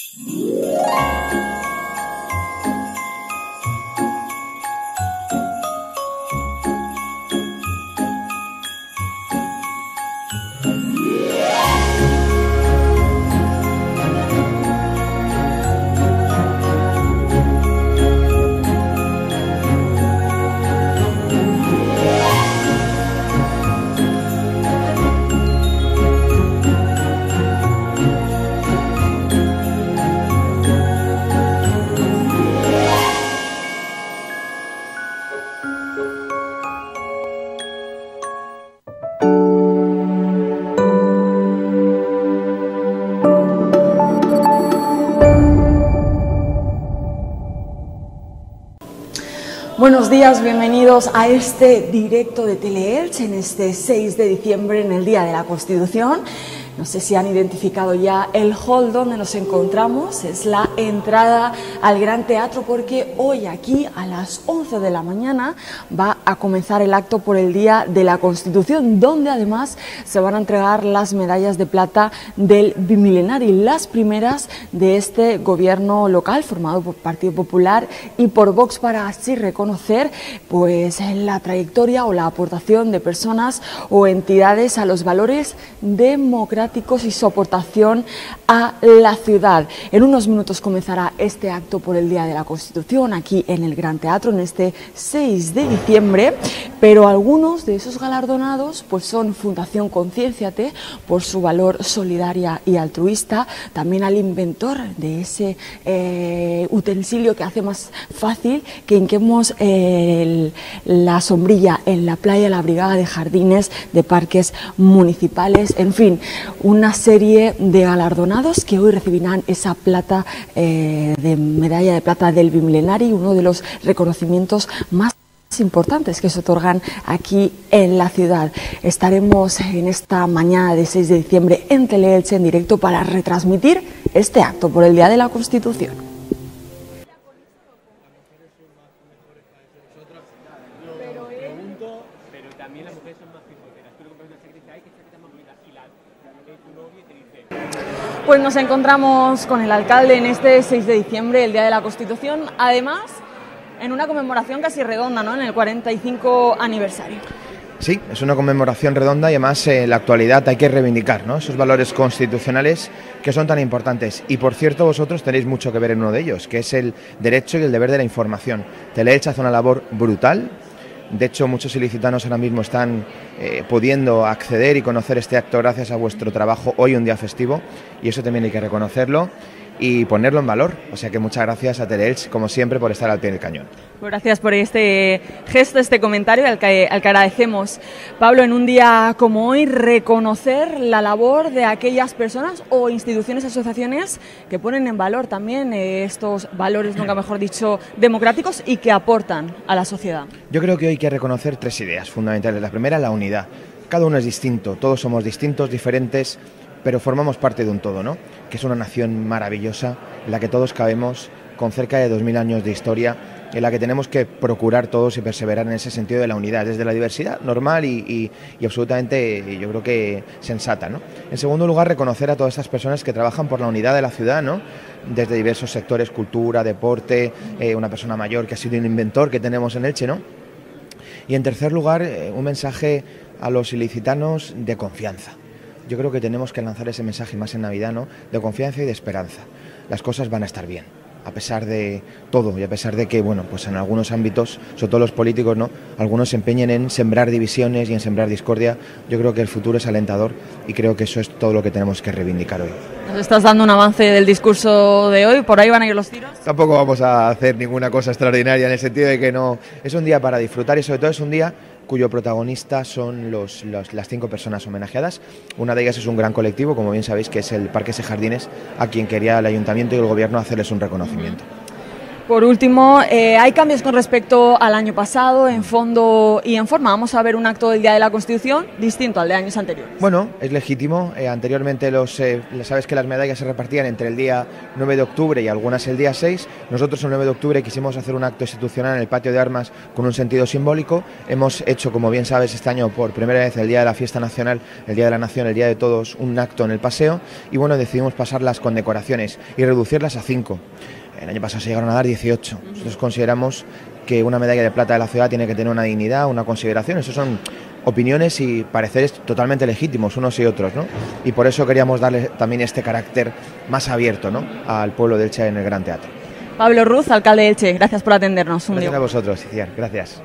Buenos días, bienvenidos a este directo de Teleelch en este 6 de diciembre, en el Día de la Constitución. No sé si han identificado ya el hall donde nos encontramos, es la entrada al Gran Teatro, porque hoy aquí a las 11 de la mañana va a comenzar el acto por el Día de la Constitución, donde además se van a entregar las medallas de plata del Bimilenari, las primeras de este gobierno local formado por Partido Popular y por Vox, para así reconocer pues la trayectoria o la aportación de personas o entidades a los valores democráticos y su aportación a la ciudad. En unos minutos comenzará este acto por el Día de la Constitución aquí en el Gran Teatro, en este 6 de diciembre, pero algunos de esos galardonados pues son Fundación Concienciate por su valor solidaria y altruista, también al inventor de ese utensilio que hace más fácil que hinquemos la sombrilla en la playa, la Brigada de Jardines de Parques Municipales, en fin, una serie de galardonados que hoy recibirán esa plata de medalla de plata del Bimilenari, uno de los reconocimientos más importantes que se otorgan aquí en la ciudad. Estaremos en esta mañana de 6 de diciembre en Teleelch en directo para retransmitir este acto por el Día de la Constitución. Pues nos encontramos con el alcalde en este 6 de diciembre, el Día de la Constitución, además en una conmemoración casi redonda, ¿no?, en el 45 aniversario. Sí, es una conmemoración redonda y además en la actualidad hay que reivindicar, ¿no?, esos valores constitucionales que son tan importantes. Y por cierto, vosotros tenéis mucho que ver en uno de ellos, que es el derecho y el deber de la información. Teleelch hace una labor brutal. De hecho, muchos ilicitanos ahora mismo están pudiendo acceder y conocer este acto gracias a vuestro trabajo hoy, un día festivo, y eso también hay que reconocerlo y ponerlo en valor. O sea que muchas gracias a Teleelch, como siempre, por estar al pie del cañón. Gracias por este gesto, este comentario al que agradecemos. Pablo, en un día como hoy, reconocer la labor de aquellas personas o instituciones, asociaciones que ponen en valor también estos valores, nunca mejor dicho, democráticos y que aportan a la sociedad. Yo creo que hoy hay que reconocer tres ideas fundamentales. La primera, la unidad. Cada uno es distinto, todos somos distintos, diferentes, pero formamos parte de un todo, ¿no?, que es una nación maravillosa en la que todos cabemos, con cerca de 2000 años de historia, en la que tenemos que procurar todos y perseverar en ese sentido de la unidad, desde la diversidad normal y absolutamente, yo creo que sensata, ¿no? En segundo lugar, reconocer a todas estas personas que trabajan por la unidad de la ciudad, ¿no?, desde diversos sectores, cultura, deporte, una persona mayor que ha sido un inventor que tenemos en Elche, ¿no? Y en tercer lugar, un mensaje a los ilicitanos de confianza. Yo creo que tenemos que lanzar ese mensaje más en Navidad, ¿no?, de confianza y de esperanza. Las cosas van a estar bien, a pesar de todo y a pesar de que, bueno, pues en algunos ámbitos, sobre todo los políticos, ¿no?, algunos se empeñen en sembrar divisiones y en sembrar discordia. Yo creo que el futuro es alentador y creo que eso es todo lo que tenemos que reivindicar hoy. ¿Nos estás dando un avance del discurso de hoy? ¿Por ahí van a ir los tiros? Tampoco vamos a hacer ninguna cosa extraordinaria, en el sentido de que no, es un día para disfrutar y sobre todo es un día cuyo protagonista son las 5 personas homenajeadas. Una de ellas es un gran colectivo, como bien sabéis, que es el Parques y Jardines, a quien quería el Ayuntamiento y el Gobierno hacerles un reconocimiento. Por último, hay cambios con respecto al año pasado en fondo y en forma. Vamos a ver un acto del Día de la Constitución distinto al de años anteriores. Bueno, es legítimo. Anteriormente sabes que las medallas se repartían entre el día 9 de octubre y algunas el día 6. Nosotros el 9 de octubre quisimos hacer un acto institucional en el patio de armas con un sentido simbólico. Hemos hecho, como bien sabes, este año por primera vez el Día de la Fiesta Nacional, el Día de la Nación, el Día de Todos, un acto en el paseo y bueno, decidimos pasar las condecoraciones y reducirlas a 5. El año pasado se llegaron a dar 18. Nosotros consideramos que una medalla de plata de la ciudad tiene que tener una dignidad, una consideración. Eso son opiniones y pareceres totalmente legítimos, unos y otros, ¿no? Y por eso queríamos darle también este carácter más abierto, ¿no?, al pueblo de Elche en el Gran Teatro. Pablo Ruz, alcalde de Elche, gracias por atendernos. Gracias a vosotros, Iciar, gracias.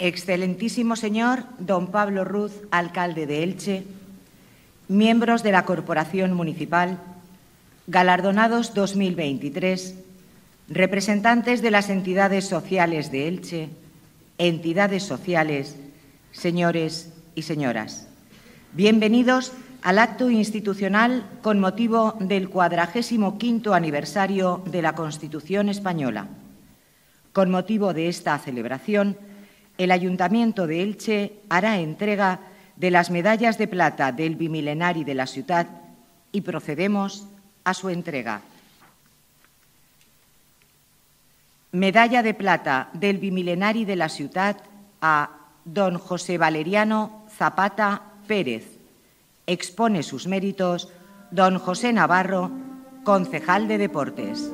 Excelentísimo señor don Pablo Ruz, alcalde de Elche, miembros de la Corporación Municipal, galardonados 2023, representantes de las entidades sociales de Elche, entidades sociales, señores y señoras. Bienvenidos al acto institucional con motivo del 45º aniversario de la Constitución española. Con motivo de esta celebración, el Ayuntamiento de Elche hará entrega de las medallas de plata del Bimil·lenari de la ciutat y procedemos a su entrega. Medalla de plata del Bimil·lenari de la ciutat a don José Valeriano Zapata Pérez. Expone sus méritos don José Navarro, concejal de Deportes.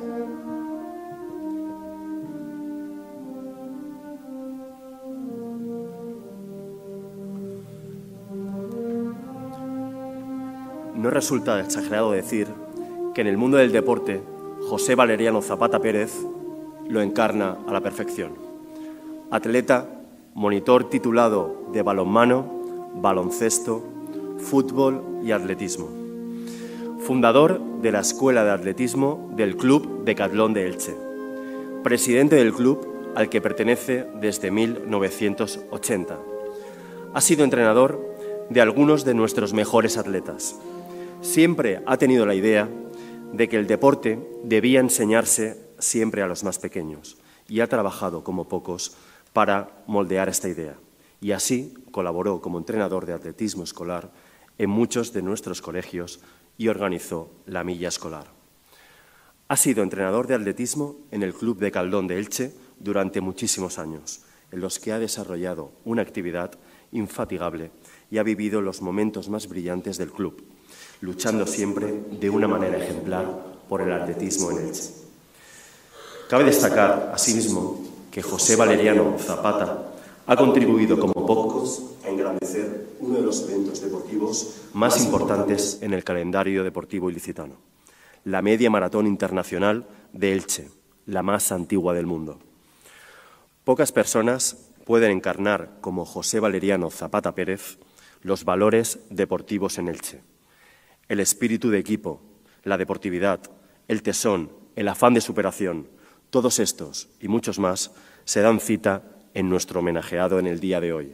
No resulta exagerado decir que en el mundo del deporte José Valeriano Zapata Pérez lo encarna a la perfección. Atleta, monitor titulado de balonmano, baloncesto, fútbol y atletismo. Fundador de la Escuela de Atletismo del Club Decatlón de Elche. Presidente del club al que pertenece desde 1980. Ha sido entrenador de algunos de nuestros mejores atletas. Siempre ha tenido la idea de que el deporte debía enseñarse siempre a los más pequeños y ha trabajado como pocos para moldear esta idea. Y así colaboró como entrenador de atletismo escolar en muchos de nuestros colegios y organizó la milla escolar. Ha sido entrenador de atletismo en el Club Decatlón de Elche durante muchísimos años, en los que ha desarrollado una actividad infatigable y ha vivido los momentos más brillantes del club, luchando siempre de una manera ejemplar por el atletismo en Elche. Cabe destacar, asimismo, que José Valeriano Zapata ha contribuido como pocos a engrandecer uno de los eventos deportivos más importantes en el calendario deportivo ilicitano, la Media Maratón Internacional de Elche, la más antigua del mundo. Pocas personas pueden encarnar, como José Valeriano Zapata Pérez, los valores deportivos en Elche. El espíritu de equipo, la deportividad, el tesón, el afán de superación, todos estos y muchos más se dan cita en nuestro homenajeado en el día de hoy.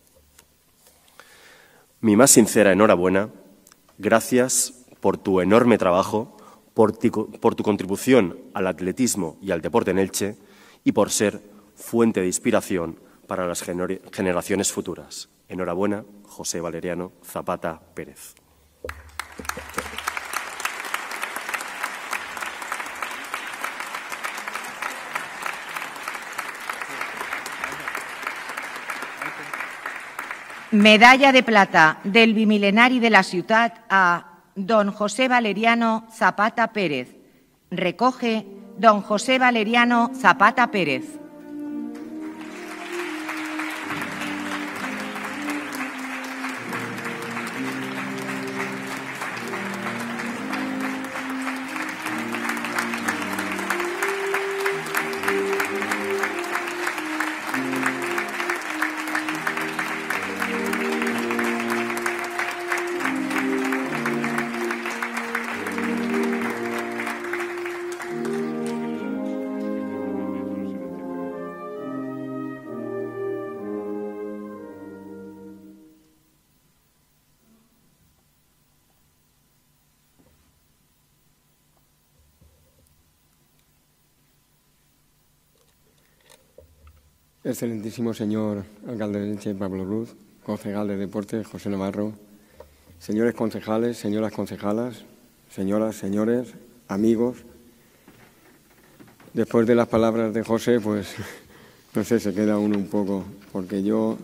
Mi más sincera enhorabuena, gracias por tu enorme trabajo, por tu contribución al atletismo y al deporte en Elche y por ser fuente de inspiración para las generaciones futuras. Enhorabuena, José Valeriano Zapata Pérez. Medalla de plata del Bimil·lenari de la ciutat a don José Valeriano Zapata Pérez. Recoge don José Valeriano Zapata Pérez. Excelentísimo señor alcalde de Elche, Pablo Ruz, concejal de Deportes, José Navarro, señores concejales, señoras concejalas, señoras, señores, amigos. Después de las palabras de José, pues, no sé, se queda uno un poco, porque yo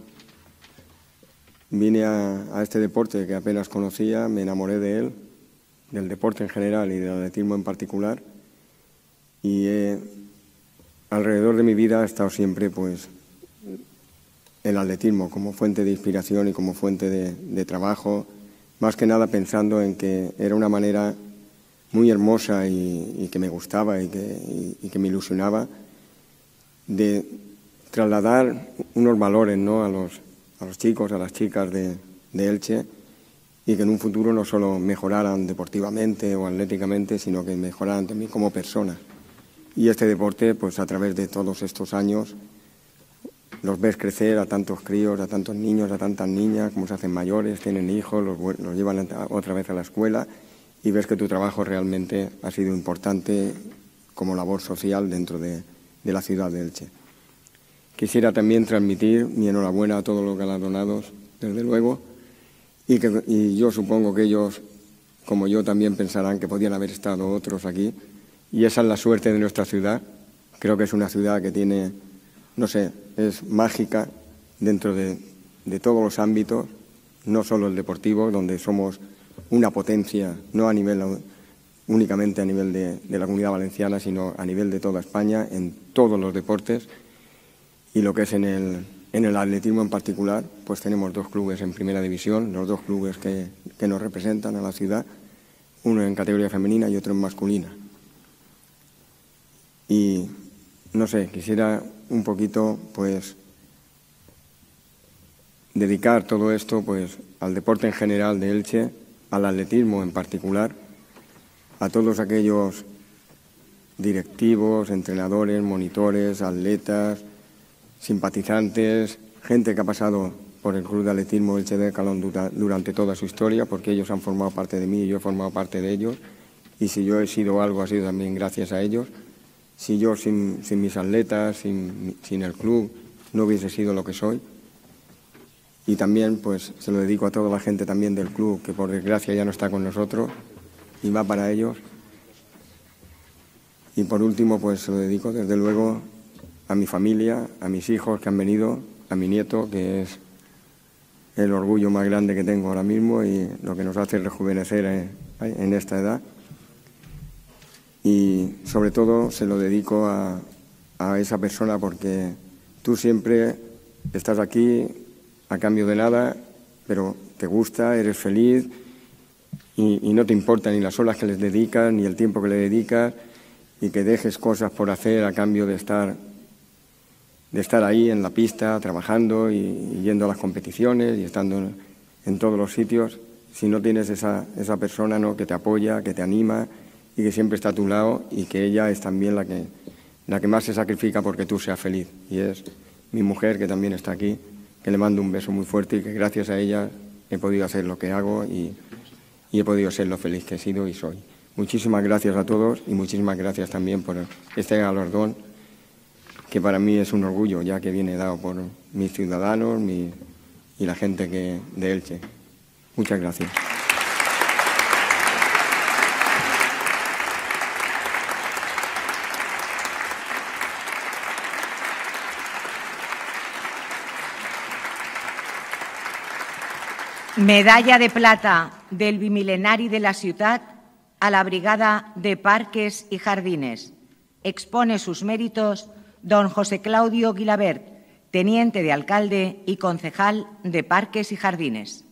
vine a este deporte que apenas conocía, me enamoré de él, del deporte en general y del atletismo en particular, y alrededor de mi vida ha estado siempre pues el atletismo como fuente de inspiración y como fuente de trabajo, más que nada pensando en que era una manera muy hermosa y que me gustaba y que me ilusionaba de trasladar unos valores, ¿no?, a los chicos, a las chicas de Elche, y que en un futuro no solo mejoraran deportivamente o atléticamente, sino que mejoraran también como personas. Y este deporte, pues a través de todos estos años, los ves crecer a tantos críos, a tantos niños, a tantas niñas, como se hacen mayores, tienen hijos, los llevan otra vez a la escuela, y ves que tu trabajo realmente ha sido importante como labor social dentro de la ciudad de Elche. Quisiera también transmitir mi enhorabuena a todos los galardonados, desde luego, y yo supongo que ellos, como yo, también pensarán que podían haber estado otros aquí, y esa es la suerte de nuestra ciudad. Creo que es una ciudad que tiene, no sé, es mágica dentro de todos los ámbitos, no solo el deportivo, donde somos una potencia, no a nivel únicamente a nivel de la Comunidad Valenciana, sino a nivel de toda España, en todos los deportes. Y lo que es en el atletismo en particular, pues tenemos 2 clubes en primera división, los 2 clubes que nos representan a la ciudad, uno en categoría femenina y otro en masculina. Y, no sé, quisiera un poquito, pues, dedicar todo esto, pues, al deporte en general de Elche, al atletismo en particular, a todos aquellos directivos, entrenadores, monitores, atletas, simpatizantes, gente que ha pasado por el Club de Atletismo Elche Decathlon durante toda su historia, porque ellos han formado parte de mí y yo he formado parte de ellos, y si yo he sido algo ha sido también gracias a ellos. Si yo sin mis atletas, sin el club, no hubiese sido lo que soy. Y también pues se lo dedico a toda la gente también del club, que por desgracia ya no está con nosotros, y va para ellos. Y por último pues se lo dedico desde luego a mi familia, a mis hijos que han venido, a mi nieto, que es el orgullo más grande que tengo ahora mismo y lo que nos hace rejuvenecer en esta edad. Y sobre todo se lo dedico a esa persona, porque tú siempre estás aquí a cambio de nada, pero te gusta, eres feliz y no te importa ni las horas que les dedicas, ni el tiempo que le dedicas, y que dejes cosas por hacer a cambio de estar ahí en la pista, trabajando y yendo a las competiciones y estando en todos los sitios. Si no tienes esa persona, ¿no?, que te apoya, que te anima y que siempre está a tu lado, y que ella es también la que más se sacrifica porque tú seas feliz. Y es mi mujer, que también está aquí, que le mando un beso muy fuerte, y que gracias a ella he podido hacer lo que hago y he podido ser lo feliz que he sido y soy. Muchísimas gracias a todos, y muchísimas gracias también por este galardón, que para mí es un orgullo, ya que viene dado por mis ciudadanos y la gente de Elche. Muchas gracias. Medalla de plata del Bimilenari de la Ciutat a la Brigada de Parques y Jardines. Expone sus méritos don José Claudio Guilabert, teniente de alcalde y concejal de Parques y Jardines.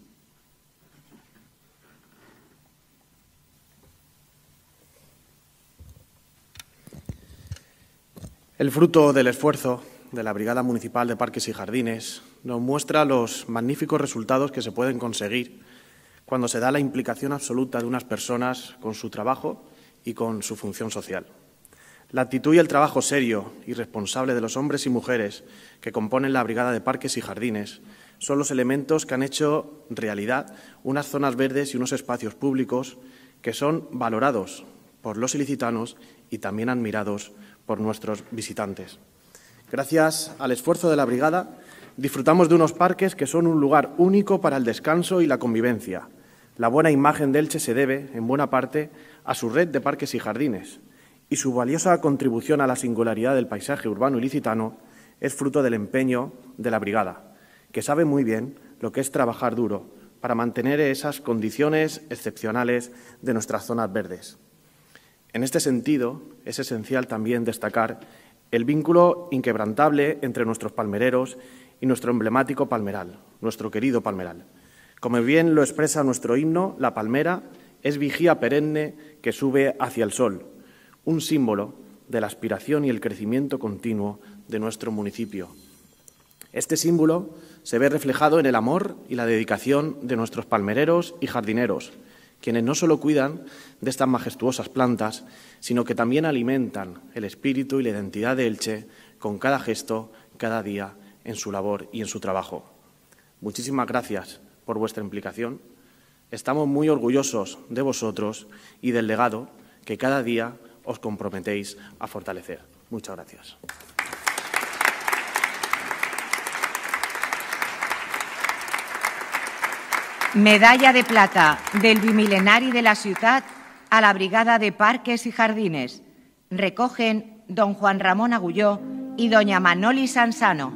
El fruto del esfuerzo de la Brigada Municipal de Parques y Jardines nos muestra los magníficos resultados que se pueden conseguir cuando se da la implicación absoluta de unas personas con su trabajo y con su función social. La actitud y el trabajo serio y responsable de los hombres y mujeres que componen la Brigada de Parques y Jardines son los elementos que han hecho realidad unas zonas verdes y unos espacios públicos que son valorados por los ilicitanos y también admirados por nuestros visitantes. Gracias al esfuerzo de la Brigada, disfrutamos de unos parques que son un lugar único para el descanso y la convivencia. La buena imagen de Elche se debe, en buena parte, a su red de parques y jardines, y su valiosa contribución a la singularidad del paisaje urbano ilicitano es fruto del empeño de la Brigada, que sabe muy bien lo que es trabajar duro para mantener esas condiciones excepcionales de nuestras zonas verdes. En este sentido, es esencial también destacar el vínculo inquebrantable entre nuestros palmereros y nuestro emblemático palmeral, nuestro querido palmeral. Como bien lo expresa nuestro himno, la palmera es vigía perenne que sube hacia el sol, un símbolo de la aspiración y el crecimiento continuo de nuestro municipio, Este símbolo se ve reflejado en el amor y la dedicación de nuestros palmereros y jardineros, quienes no solo cuidan de estas majestuosas plantas, sino que también alimentan el espíritu y la identidad de Elche con cada gesto, cada día, en su labor y en su trabajo. Muchísimas gracias por vuestra implicación. Estamos muy orgullosos de vosotros y del legado que cada día os comprometéis a fortalecer. Muchas gracias. Medalla de plata del Bimil·lenari de la ciutat a la Brigada de Parques y Jardines. Recogen don Juan Ramón Agulló y doña Manoli Sansano.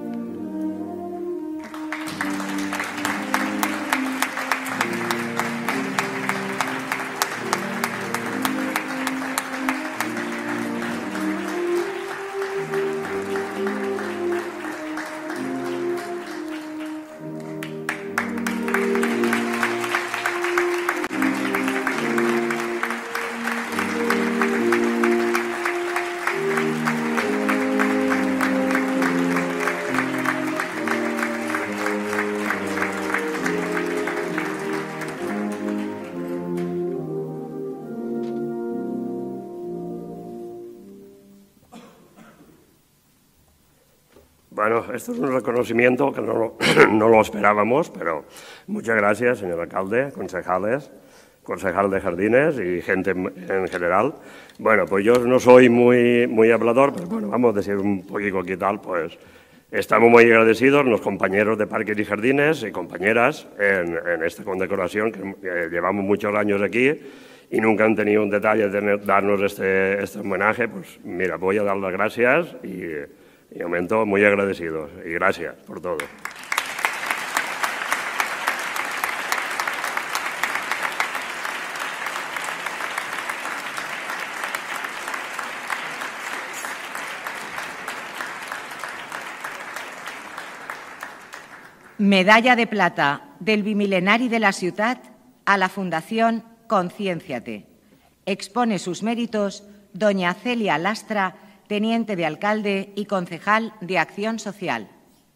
Bueno, esto es un reconocimiento que no lo esperábamos, pero muchas gracias, señor alcalde, concejales, concejal de Jardines y gente en general. Bueno, pues yo no soy muy hablador, pero bueno, vamos a decir un poquito qué tal, pues estamos muy agradecidos los compañeros de Parques y Jardines y compañeras en esta condecoración que llevamos muchos años aquí y nunca han tenido un detalle de darnos este homenaje. Pues mira, voy a dar las gracias y de momento muy agradecidos y gracias por todo. Medalla de plata del Bimil·lenari de la ciutat a la Fundación Concienciate. Expone sus méritos doña Celia Lastra, teniente de alcalde y concejal de Acción Social.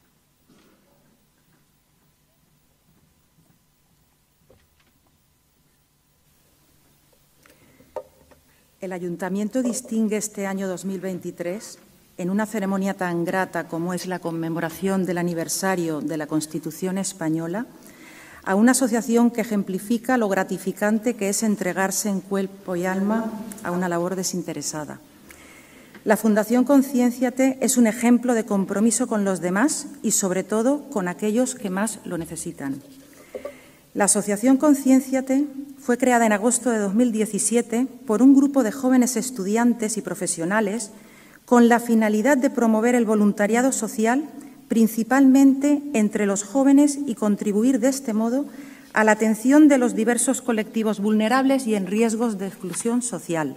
El Ayuntamiento distingue este año 2023, en una ceremonia tan grata como es la conmemoración del aniversario de la Constitución española, a una asociación que ejemplifica lo gratificante que es entregarse en cuerpo y alma a una labor desinteresada. La Fundación Concienciate es un ejemplo de compromiso con los demás y, sobre todo, con aquellos que más lo necesitan. La Asociación Concienciate fue creada en agosto de 2017 por un grupo de jóvenes estudiantes y profesionales con la finalidad de promover el voluntariado social, principalmente entre los jóvenes, y contribuir de este modo a la atención de los diversos colectivos vulnerables y en riesgos de exclusión social.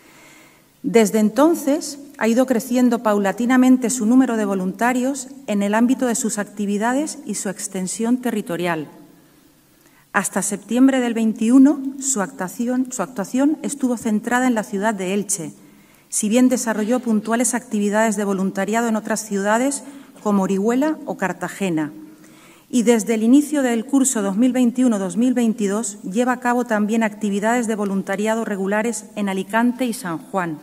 Desde entonces ha ido creciendo paulatinamente su número de voluntarios en el ámbito de sus actividades y su extensión territorial. Hasta septiembre del 21, su actuación estuvo centrada en la ciudad de Elche, si bien desarrolló puntuales actividades de voluntariado en otras ciudades como Orihuela o Cartagena. Y desde el inicio del curso 2021-2022 lleva a cabo también actividades de voluntariado regulares en Alicante y San Juan.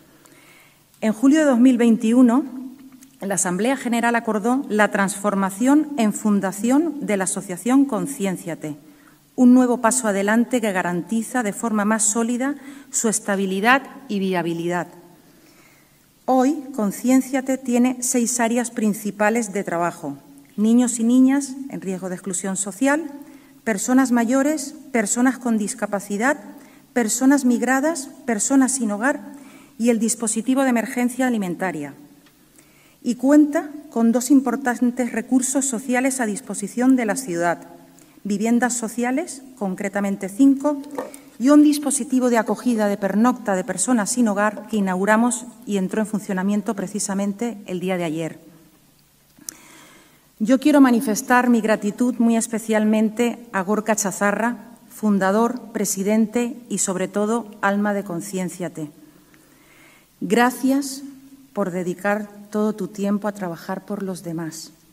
En julio de 2021, la Asamblea General acordó la transformación en fundación de la Asociación Concienciate, un nuevo paso adelante que garantiza de forma más sólida su estabilidad y viabilidad. Hoy, Concienciate tiene 6 áreas principales de trabajo: niños y niñas en riesgo de exclusión social, personas mayores, personas con discapacidad, personas migradas, personas sin hogar y el dispositivo de emergencia alimentaria. Y cuenta con 2 importantes recursos sociales a disposición de la ciudad: viviendas sociales, concretamente 5, y un dispositivo de acogida de pernocta de personas sin hogar que inauguramos y entró en funcionamiento precisamente el día de ayer. Yo quiero manifestar mi gratitud muy especialmente a Gorka Chazarra, fundador, presidente y, sobre todo, alma de Concienciate. Gracias por dedicar todo tu tiempo a trabajar por los demás.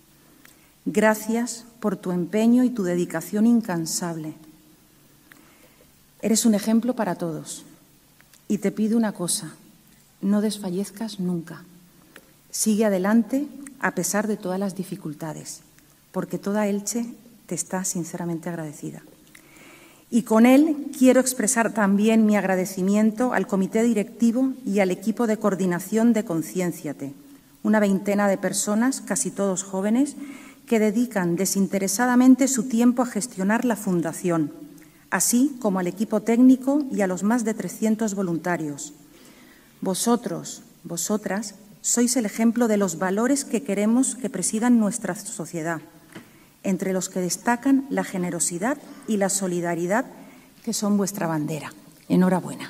Gracias por tu empeño y tu dedicación incansable. Eres un ejemplo para todos. Y te pido una cosa, no desfallezcas nunca. Sigue adelante a pesar de todas las dificultades, porque toda Elche te está sinceramente agradecida. Y con él quiero expresar también mi agradecimiento al comité directivo y al equipo de coordinación de Concienciate, una veintena de personas, casi todos jóvenes, que dedican desinteresadamente su tiempo a gestionar la Fundación, así como al equipo técnico y a los más de 300 voluntarios. Vosotros, vosotras, sois el ejemplo de los valores que queremos que presidan nuestra sociedad, entre los que destacan la generosidad y la solidaridad, que son vuestra bandera. Enhorabuena.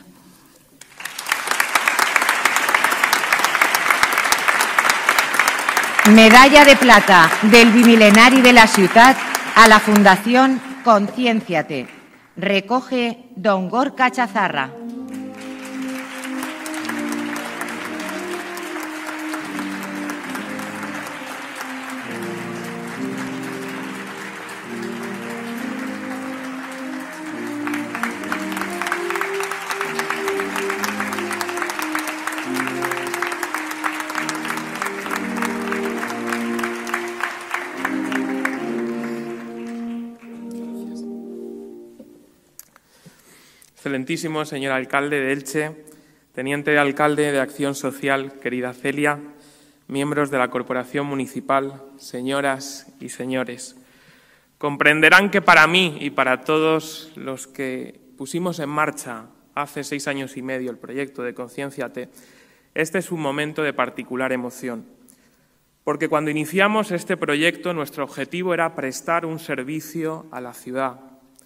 Medalla de plata del Bimilenari de la Ciutat a la Fundación Concienciate. Recoge don Gorka Chazarra. Excelentísimo señor alcalde de Elche, teniente de alcalde de Acción Social, querida Celia, miembros de la Corporación Municipal, señoras y señores. Comprenderán que para mí y para todos los que pusimos en marcha hace 6 años y medio el proyecto de Concienciate, este es un momento de particular emoción. Porque cuando iniciamos este proyecto, nuestro objetivo era prestar un servicio a la ciudad.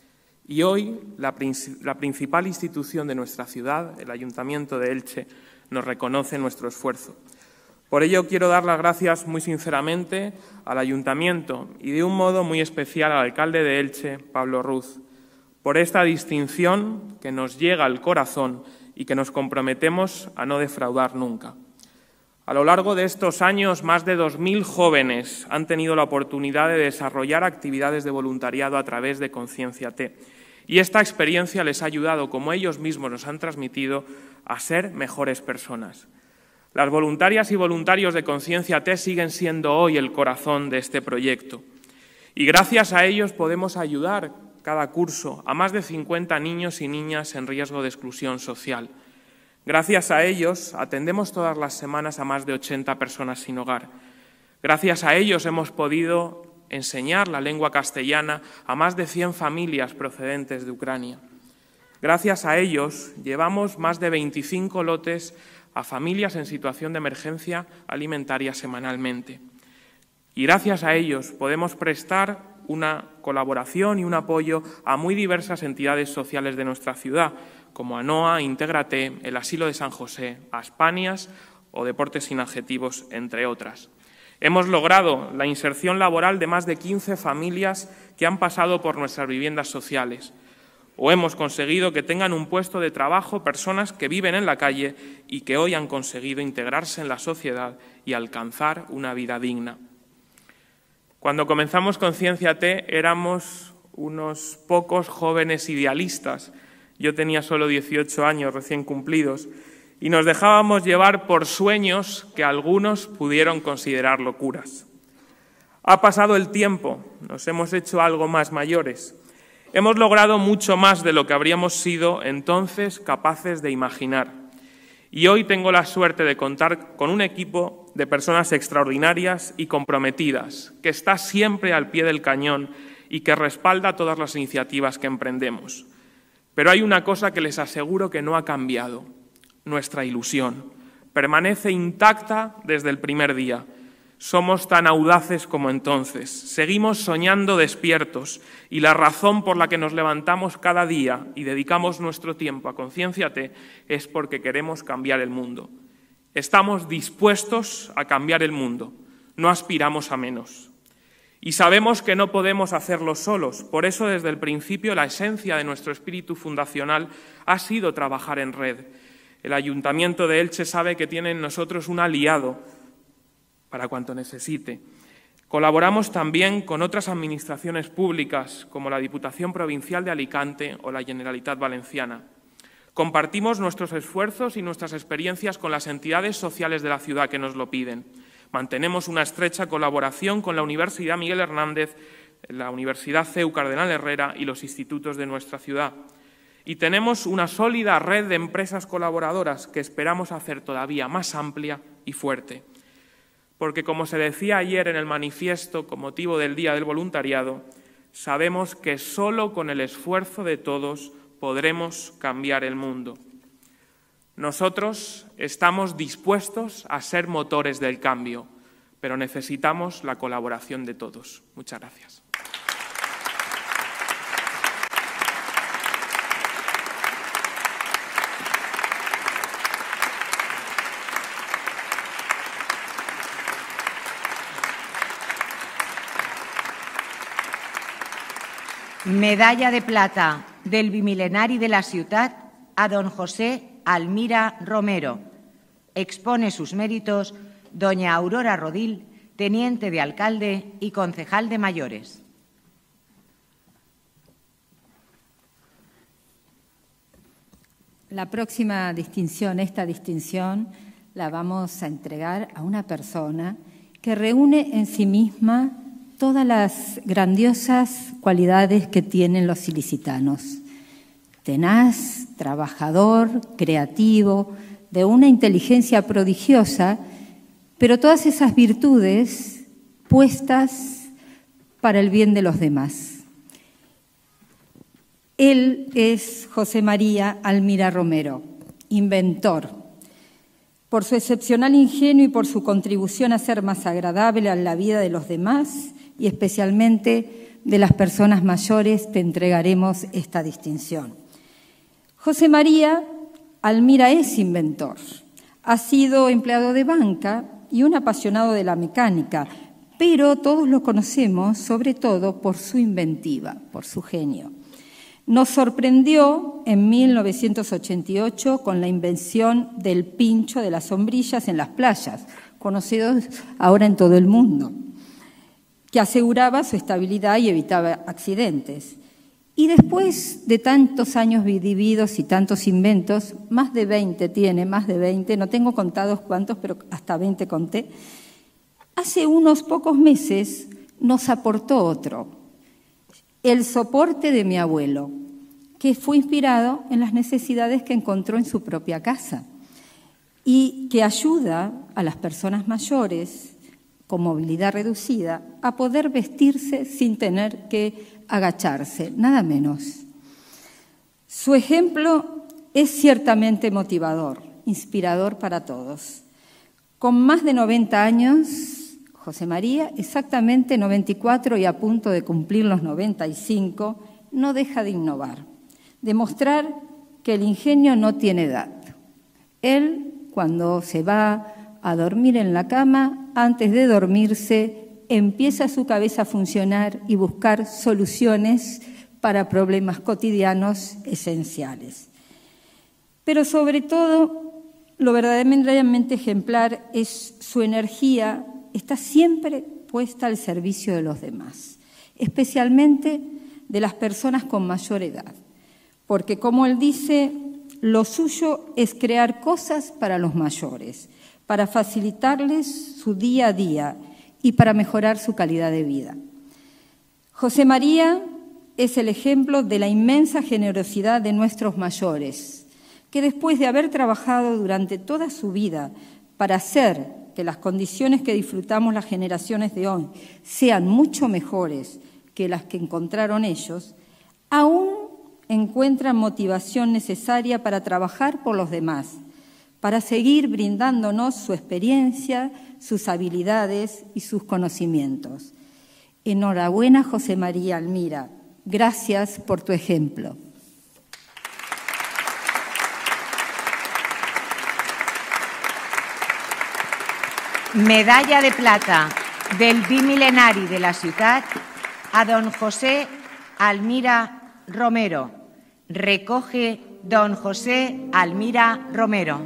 Y hoy la principal institución de nuestra ciudad, el Ayuntamiento de Elche, nos reconoce nuestro esfuerzo. Por ello quiero dar las gracias muy sinceramente al Ayuntamiento y de un modo muy especial al alcalde de Elche, Pablo Ruz, por esta distinción que nos llega al corazón y que nos comprometemos a no defraudar nunca. A lo largo de estos años, más de 2.000 jóvenes han tenido la oportunidad de desarrollar actividades de voluntariado a través de Concienciate. Y esta experiencia les ha ayudado, como ellos mismos nos han transmitido, a ser mejores personas. Las voluntarias y voluntarios de Concienciate siguen siendo hoy el corazón de este proyecto. Y gracias a ellos podemos ayudar cada curso a más de 50 niños y niñas en riesgo de exclusión social. Gracias a ellos atendemos todas las semanas a más de 80 personas sin hogar. Gracias a ellos hemos podido enseñar la lengua castellana a más de 100 familias procedentes de Ucrania. Gracias a ellos llevamos más de 25 lotes a familias en situación de emergencia alimentaria semanalmente. Y gracias a ellos podemos prestar una colaboración y un apoyo a muy diversas entidades sociales de nuestra ciudad, como ANOA, Intégrate, el Asilo de San José, Aspanias o Deportes Sin Adjetivos, entre otras. Hemos logrado la inserción laboral de más de 15 familias que han pasado por nuestras viviendas sociales. O hemos conseguido que tengan un puesto de trabajo personas que viven en la calle y que hoy han conseguido integrarse en la sociedad y alcanzar una vida digna. Cuando comenzamos Concienciate éramos unos pocos jóvenes idealistas. Yo tenía solo 18 años recién cumplidos. Y nos dejábamos llevar por sueños que algunos pudieron considerar locuras. Ha pasado el tiempo, nos hemos hecho algo más mayores. Hemos logrado mucho más de lo que habríamos sido entonces capaces de imaginar. Y hoy tengo la suerte de contar con un equipo de personas extraordinarias y comprometidas, que está siempre al pie del cañón y que respalda todas las iniciativas que emprendemos. Pero hay una cosa que les aseguro que no ha cambiado. Nuestra ilusión permanece intacta desde el primer día. Somos tan audaces como entonces. Seguimos soñando despiertos y la razón por la que nos levantamos cada día y dedicamos nuestro tiempo a Concienciate es porque queremos cambiar el mundo. Estamos dispuestos a cambiar el mundo, no aspiramos a menos. Y sabemos que no podemos hacerlo solos. Por eso, desde el principio, la esencia de nuestro espíritu fundacional ha sido trabajar en red. El Ayuntamiento de Elche sabe que tiene en nosotros un aliado para cuanto necesite. Colaboramos también con otras administraciones públicas, como la Diputación Provincial de Alicante o la Generalitat Valenciana. Compartimos nuestros esfuerzos y nuestras experiencias con las entidades sociales de la ciudad que nos lo piden. Mantenemos una estrecha colaboración con la Universidad Miguel Hernández, la Universidad CEU Cardenal Herrera y los institutos de nuestra ciudad. Y tenemos una sólida red de empresas colaboradoras que esperamos hacer todavía más amplia y fuerte. Porque, como se decía ayer en el manifiesto con motivo del Día del Voluntariado, sabemos que solo con el esfuerzo de todos podremos cambiar el mundo. Nosotros estamos dispuestos a ser motores del cambio, pero necesitamos la colaboración de todos. Muchas gracias. Medalla de plata del Bimilenari de la Ciutat a don José Almira Romero. Expone sus méritos doña Aurora Rodil, teniente de alcalde y concejal de mayores. La próxima distinción, esta distinción, la vamos a entregar a una persona que reúne en sí misma todas las grandiosas cualidades que tienen los ilicitanos. Tenaz, trabajador, creativo, de una inteligencia prodigiosa, pero todas esas virtudes puestas para el bien de los demás. Él es José María Almira Romero, inventor. Por su excepcional ingenio y por su contribución a hacer más agradable a la vida de los demás, y especialmente de las personas mayores, te entregaremos esta distinción. José María Almira es inventor, ha sido empleado de banca y un apasionado de la mecánica, pero todos lo conocemos sobre todo por su inventiva, por su genio. Nos sorprendió en 1988 con la invención del pincho de las sombrillas en las playas, conocidos ahora en todo el mundo, que aseguraba su estabilidad y evitaba accidentes. Y después de tantos años vividos y tantos inventos, más de 20, no tengo contados cuántos, pero hasta 20 conté, hace unos pocos meses nos aportó otro, el soporte de mi abuelo, que fue inspirado en las necesidades que encontró en su propia casa y que ayuda a las personas mayores con movilidad reducida a poder vestirse sin tener que agacharse, nada menos. Su ejemplo es ciertamente motivador, inspirador para todos. Con más de 90 años, José María, exactamente 94 y a punto de cumplir los 95, no deja de innovar, demostrar que el ingenio no tiene edad. Él, cuando se va a dormir en la cama, antes de dormirse, empieza su cabeza a funcionar y buscar soluciones para problemas cotidianos esenciales. Pero sobre todo, lo verdaderamente ejemplar es su energía, está siempre puesta al servicio de los demás, especialmente de las personas con mayor edad, porque como él dice, lo suyo es crear cosas para los mayores, para facilitarles su día a día y para mejorar su calidad de vida. José María es el ejemplo de la inmensa generosidad de nuestros mayores, que después de haber trabajado durante toda su vida para hacer que las condiciones que disfrutamos las generaciones de hoy sean mucho mejores que las que encontraron ellos, aún encuentran motivación necesaria para trabajar por los demás, para seguir brindándonos su experiencia, sus habilidades y sus conocimientos. Enhorabuena, José María Almira. Gracias por tu ejemplo. Medalla de plata del Bimilenari de la Ciutat a don José Almira Romero. Recoge don José Almira Romero.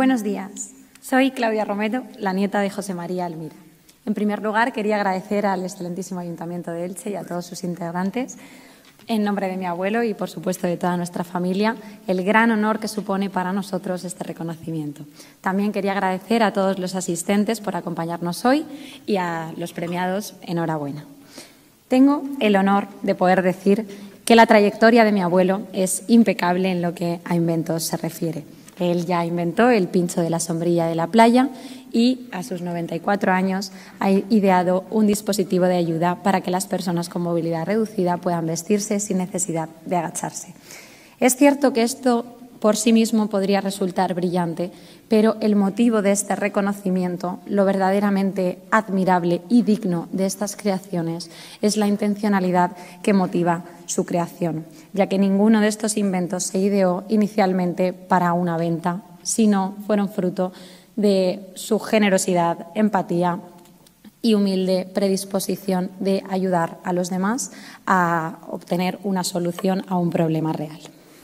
Buenos días. Soy Claudia Romero, la nieta de José María Almira. En primer lugar, quería agradecer al excelentísimo Ayuntamiento de Elche y a todos sus integrantes, en nombre de mi abuelo y, por supuesto, de toda nuestra familia, el gran honor que supone para nosotros este reconocimiento. También quería agradecer a todos los asistentes por acompañarnos hoy y a los premiados, enhorabuena. Tengo el honor de poder decir que la trayectoria de mi abuelo es impecable en lo que a inventos se refiere. Él ya inventó el pincho de la sombrilla de la playa y a sus 94 años ha ideado un dispositivo de ayuda para que las personas con movilidad reducida puedan vestirse sin necesidad de agacharse. Es cierto que esto por sí mismo podría resultar brillante, pero el motivo de este reconocimiento, lo verdaderamente admirable y digno de estas creaciones, es la intencionalidad que motiva su creación, ya que ninguno de estos inventos se ideó inicialmente para una venta, sino fueron fruto de su generosidad, empatía y humilde predisposición de ayudar a los demás a obtener una solución a un problema real.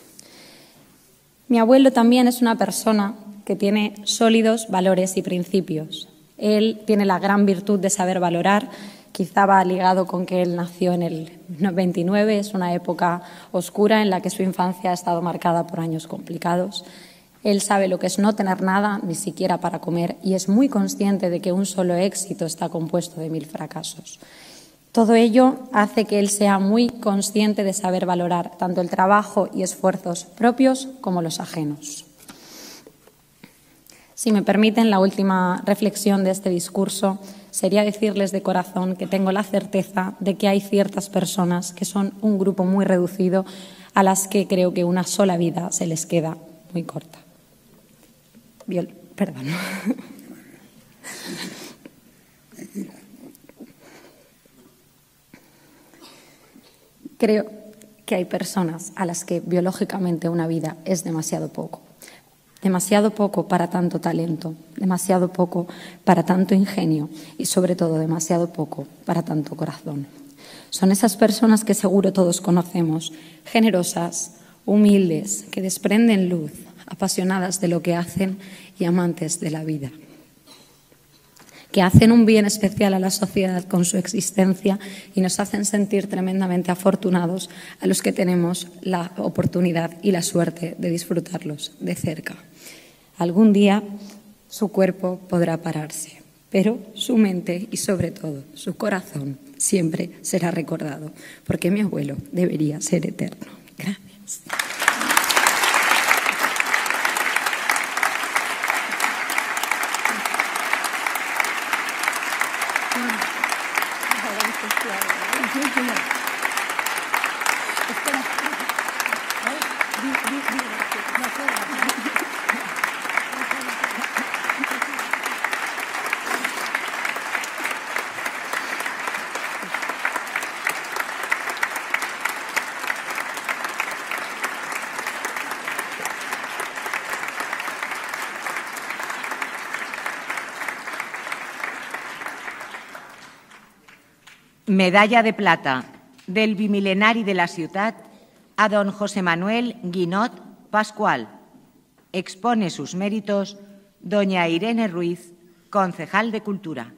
Mi abuelo también es una persona que tiene sólidos valores y principios. Él tiene la gran virtud de saber valorar. Quizá va ligado con que él nació en el 29, es una época oscura en la que su infancia ha estado marcada por años complicados. Él sabe lo que es no tener nada, ni siquiera para comer, y es muy consciente de que un solo éxito está compuesto de 1000 fracasos. Todo ello hace que él sea muy consciente de saber valorar tanto el trabajo y esfuerzos propios como los ajenos. Si me permiten, la última reflexión de este discurso sería decirles de corazón que tengo la certeza de que hay ciertas personas que son un grupo muy reducido a las que creo que una sola vida se les queda muy corta. Perdón. Creo que hay personas a las que biológicamente una vida es demasiado poco para tanto talento, demasiado poco para tanto ingenio y, sobre todo, demasiado poco para tanto corazón. Son esas personas que seguro todos conocemos, generosas, humildes, que desprenden luz, apasionadas de lo que hacen y amantes de la vida, que hacen un bien especial a la sociedad con su existencia y nos hacen sentir tremendamente afortunados a los que tenemos la oportunidad y la suerte de disfrutarlos de cerca. Algún día su cuerpo podrá pararse, pero su mente y, sobre todo, su corazón siempre será recordado, porque mi abuelo debería ser eterno. Gracias. Medalla de plata del Bimilenari de la Ciutat a don José Manuel Guinot Pascual. Expone sus méritos doña Irene Ruiz, concejal de Cultura.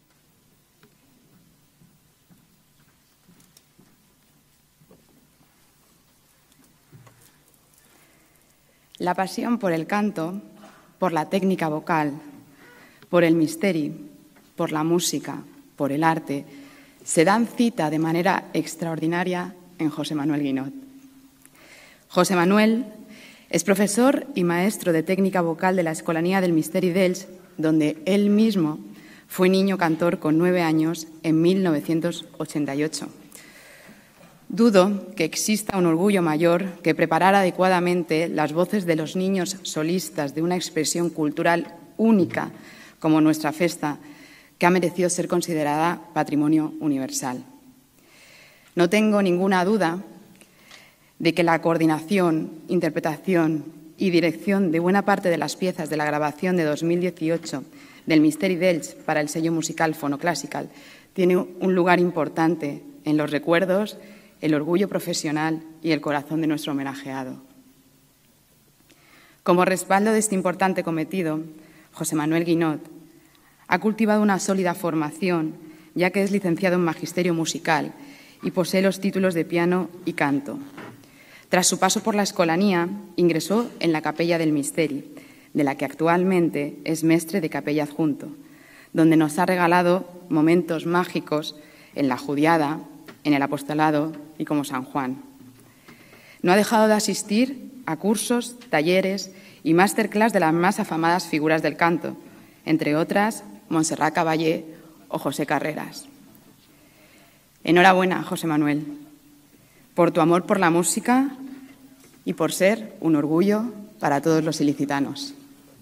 La pasión por el canto, por la técnica vocal, por el misteri, por la música, por el arte, se dan cita de manera extraordinaria en José Manuel Guinot. José Manuel es profesor y maestro de técnica vocal de la Escolanía del Misteri d'Elx, donde él mismo fue niño cantor con 9 años en 1988. Dudo que exista un orgullo mayor que preparar adecuadamente las voces de los niños solistas de una expresión cultural única como nuestra festa, que ha merecido ser considerada patrimonio universal. No tengo ninguna duda de que la coordinación, interpretación y dirección de buena parte de las piezas de la grabación de 2018 del Misteri d'Elx para el sello musical Fonoclassical tiene un lugar importante en los recuerdos, el orgullo profesional y el corazón de nuestro homenajeado. Como respaldo de este importante cometido, José Manuel Guinot ha cultivado una sólida formación, ya que es licenciado en Magisterio Musical y posee los títulos de piano y canto. Tras su paso por la Escolanía, ingresó en la Capella del Misteri, de la que actualmente es mestre de capella adjunto, donde nos ha regalado momentos mágicos en la Judiada, en el apostolado y como San Juan. No ha dejado de asistir a cursos, talleres y masterclass de las más afamadas figuras del canto, entre otras Montserrat Caballé o José Carreras. Enhorabuena, José Manuel, por tu amor por la música y por ser un orgullo para todos los ilicitanos.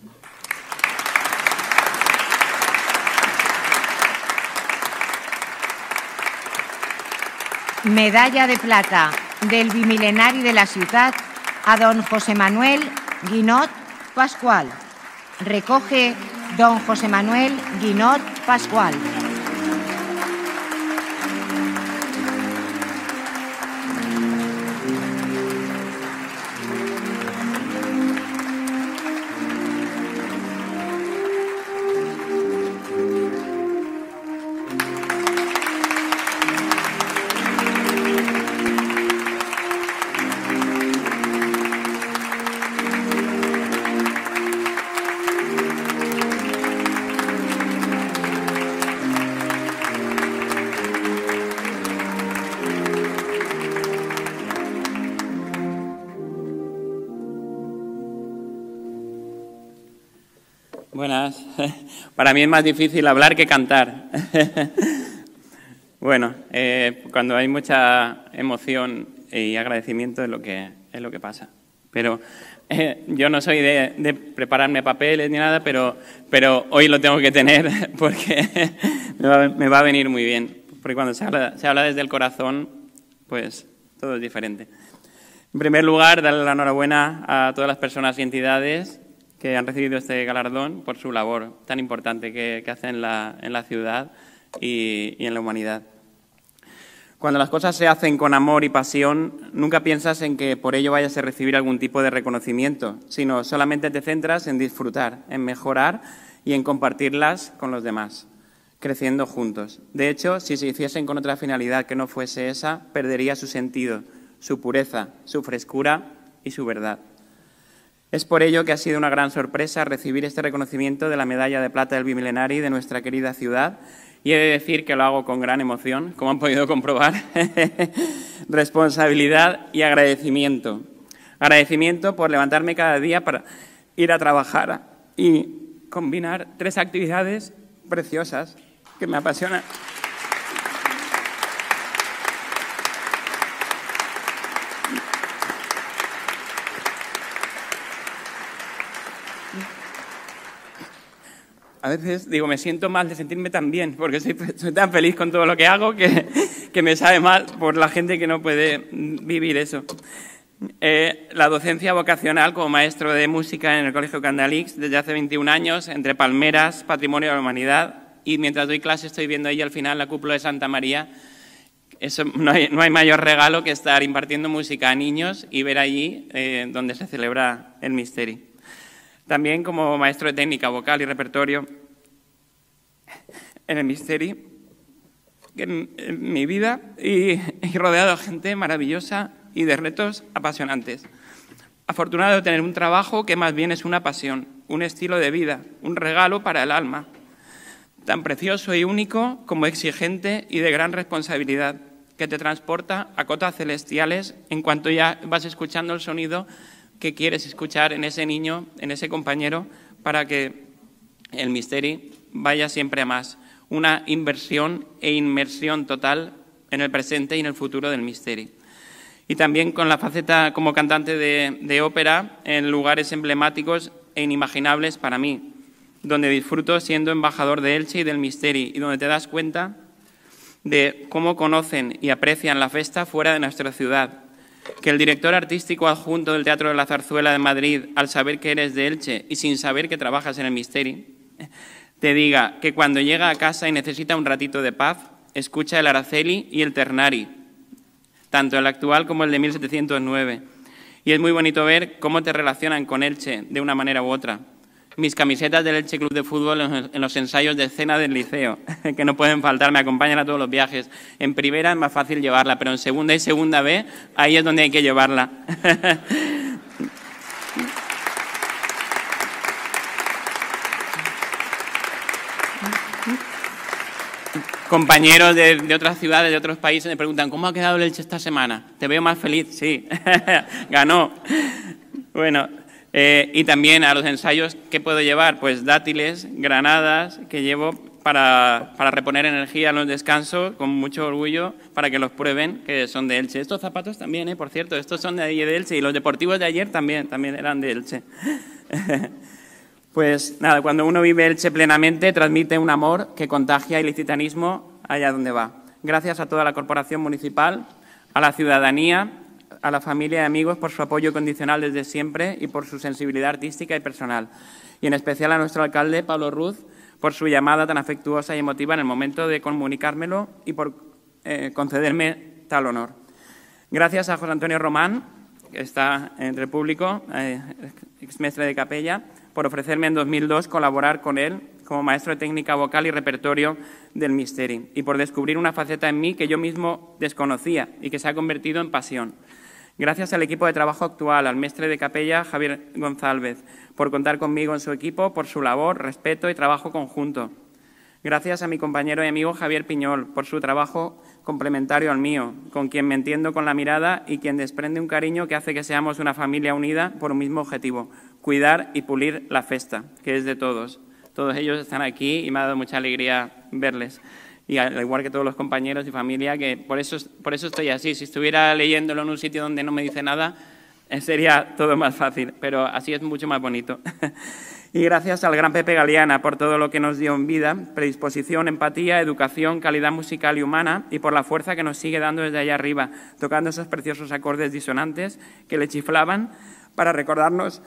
Medalla de plata del Bimilenari de la ciutat a don José Manuel Guinot Pascual. Recoge don José Manuel Guinot Pascual. Buenas. Para mí es más difícil hablar que cantar. Bueno, cuando hay mucha emoción y agradecimiento es lo que pasa. Pero yo no soy de prepararme papeles ni nada, pero hoy lo tengo que tener porque me va a venir muy bien. Porque cuando se habla desde el corazón, pues todo es diferente. En primer lugar, darle la enhorabuena a todas las personas y entidades que han recibido este galardón por su labor tan importante que hacen en la ciudad y en la humanidad. Cuando las cosas se hacen con amor y pasión, nunca piensas en que por ello vayas a recibir algún tipo de reconocimiento, sino solamente te centras en disfrutar, en mejorar y en compartirlas con los demás, creciendo juntos. De hecho, si se hiciesen con otra finalidad que no fuese esa, perdería su sentido, su pureza, su frescura y su verdad. Es por ello que ha sido una gran sorpresa recibir este reconocimiento de la Medalla de Plata del Bimilenari de nuestra querida ciudad, y he de decir que lo hago con gran emoción, como han podido comprobar, responsabilidad y agradecimiento. Agradecimiento por levantarme cada día para ir a trabajar y combinar 3 actividades preciosas que me apasionan. A veces digo, me siento mal de sentirme tan bien, porque soy tan feliz con todo lo que hago que me sabe mal por la gente que no puede vivir eso. La docencia vocacional como maestro de música en el Colegio Candalix desde hace 21 años, entre palmeras, patrimonio de la humanidad, y mientras doy clase estoy viendo ahí al final la cúpula de Santa María. Eso, no hay mayor regalo que estar impartiendo música a niños y ver allí donde se celebra el Misteri. También como maestro de técnica vocal y repertorio en el Misteri, en mi vida, y rodeado de gente maravillosa y de retos apasionantes. Afortunado de tener un trabajo que más bien es una pasión, un estilo de vida, un regalo para el alma, tan precioso y único como exigente y de gran responsabilidad, que te transporta a cotas celestiales en cuanto ya vas escuchando el sonido que quieres escuchar en ese niño, en ese compañero, para que el Misteri vaya siempre a más. Una inversión e inmersión total en el presente y en el futuro del Misteri. Y también con la faceta como cantante de ópera en lugares emblemáticos e inimaginables para mí, donde disfruto siendo embajador de Elche y del Misteri, y donde te das cuenta de cómo conocen y aprecian la festa fuera de nuestra ciudad. Que el director artístico adjunto del Teatro de la Zarzuela de Madrid, al saber que eres de Elche y sin saber que trabajas en el Misteri, te diga que cuando llega a casa y necesita un ratito de paz, escucha el Araceli y el Ternari, tanto el actual como el de 1709, Y es muy bonito ver cómo te relacionan con Elche de una manera u otra. Mis camisetas del Elche Club de Fútbol en los ensayos de escena del liceo, que no pueden faltar, me acompañan a todos los viajes. En primera es más fácil llevarla, pero en segunda y segunda B, ahí es donde hay que llevarla. Compañeros de otras ciudades, de otros países, me preguntan, ¿cómo ha quedado el Elche esta semana? ¿Te veo más feliz? Sí, ganó. Bueno, y también a los ensayos, ¿qué puedo llevar? Pues dátiles, granadas, que llevo para reponer energía en los descansos, con mucho orgullo, para que los prueben, que son de Elche. Estos zapatos también, por cierto, estos son de ahí de Elche, y los deportivos de ayer también eran de Elche. Pues nada, cuando uno vive Elche plenamente, transmite un amor que contagia ilicitanismo allá donde va. Gracias a toda la corporación municipal, a la ciudadanía, a la familia y amigos por su apoyo condicional desde siempre y por su sensibilidad artística y personal. Y en especial a nuestro alcalde, Pablo Ruz, por su llamada tan afectuosa y emotiva en el momento de comunicármelo y por concederme tal honor. Gracias a José Antonio Román, que está entre el público, exmestre de capella, por ofrecerme en 2002 colaborar con él como maestro de técnica vocal y repertorio del Misteri, y por descubrir una faceta en mí que yo mismo desconocía y que se ha convertido en pasión. Gracias al equipo de trabajo actual, al mestre de capella Javier González, por contar conmigo en su equipo, por su labor, respeto y trabajo conjunto. Gracias a mi compañero y amigo Javier Piñol, por su trabajo complementario al mío, con quien me entiendo con la mirada y quien desprende un cariño que hace que seamos una familia unida por un mismo objetivo, cuidar y pulir la festa, que es de todos. Todos ellos están aquí y me ha dado mucha alegría verles. Y al igual que todos los compañeros y familia, que por eso estoy así. Si estuviera leyéndolo en un sitio donde no me dice nada, sería todo más fácil, pero así es mucho más bonito. Y gracias al gran Pepe Galeana por todo lo que nos dio en vida, predisposición, empatía, educación, calidad musical y humana, y por la fuerza que nos sigue dando desde allá arriba, tocando esos preciosos acordes disonantes que le chiflaban para recordarnos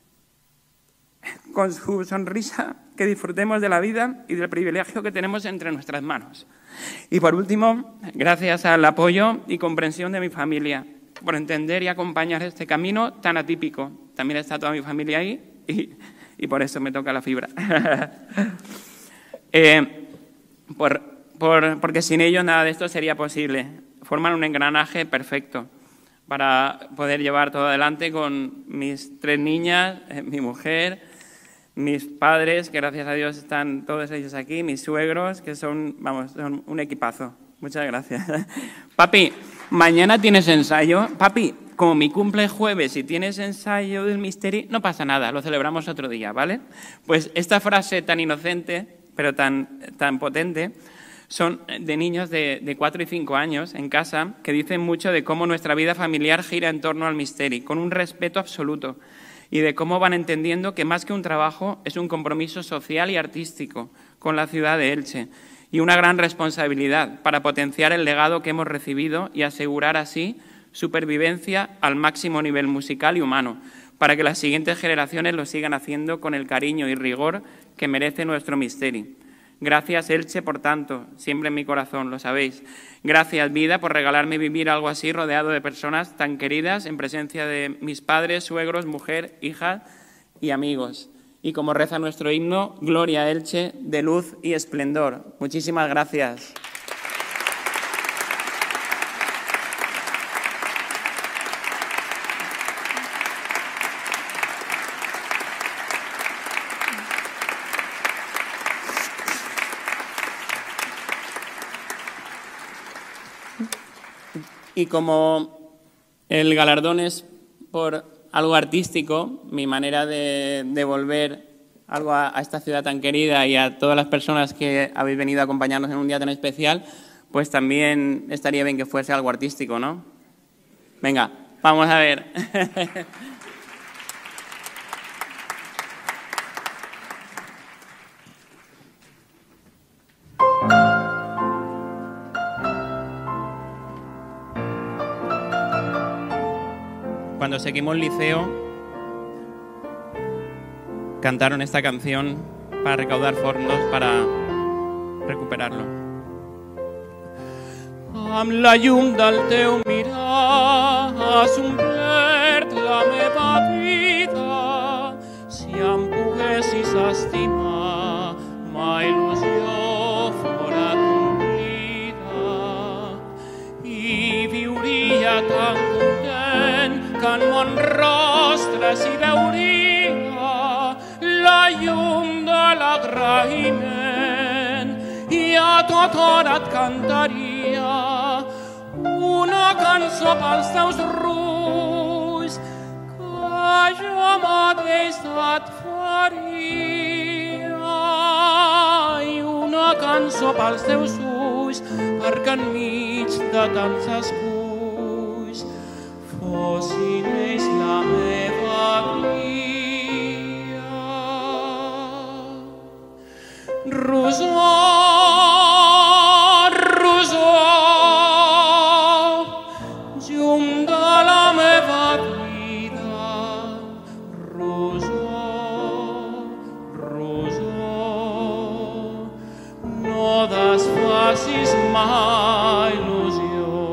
con su sonrisa que disfrutemos de la vida y del privilegio que tenemos entre nuestras manos. Y por último, gracias al apoyo y comprensión de mi familia, por entender y acompañar este camino tan atípico. También está toda mi familia ahí y por eso me toca la fibra. Porque sin ellos nada de esto sería posible. Forman un engranaje perfecto para poder llevar todo adelante con mis 3 niñas, mi mujer, mis padres, que gracias a Dios están todos ellos aquí, mis suegros, que son un equipazo. Muchas gracias. Papi, mañana tienes ensayo. Papi, como mi cumple es jueves y tienes ensayo del Misteri, no pasa nada, lo celebramos otro día, ¿vale? Pues esta frase tan inocente, pero tan potente, son de niños de 4 y 5 años en casa que dicen mucho de cómo nuestra vida familiar gira en torno al Misteri, con un respeto absoluto, y de cómo van entendiendo que más que un trabajo es un compromiso social y artístico con la ciudad de Elche y una gran responsabilidad para potenciar el legado que hemos recibido y asegurar así su pervivencia al máximo nivel musical y humano, para que las siguientes generaciones lo sigan haciendo con el cariño y rigor que merece nuestro Misteri. Gracias, Elche, por tanto, siempre en mi corazón, lo sabéis. Gracias, vida, por regalarme vivir algo así rodeado de personas tan queridas en presencia de mis padres, suegros, mujer, hija y amigos. Y como reza nuestro himno, Gloria, Elche, de luz y esplendor. Muchísimas gracias. Y como el galardón es por algo artístico, mi manera de devolver algo a esta ciudad tan querida y a todas las personas que habéis venido a acompañarnos en un día tan especial, pues también estaría bien que fuese algo artístico, ¿no? Venga, vamos a ver. Cuando se quemó el liceo, cantaron esta canción para recaudar fondos para recuperarlo. Amb la llum del teu mirar has omplert la meva vida, si em poguessis estimar, ma il·lusió fora complida i viuria tan content que en mon rostre s'hi veuria la llum de l'agraïment i a tota hora et cantaria una cançó pels teus rulls que jo mateix et faria i una cançó pels teus ulls perquè enmig de tants esculls fossin ells la meva guia. Rosó, rosó, llum de la meva vida, rosó, rosó, no desfacis mai il·lusió.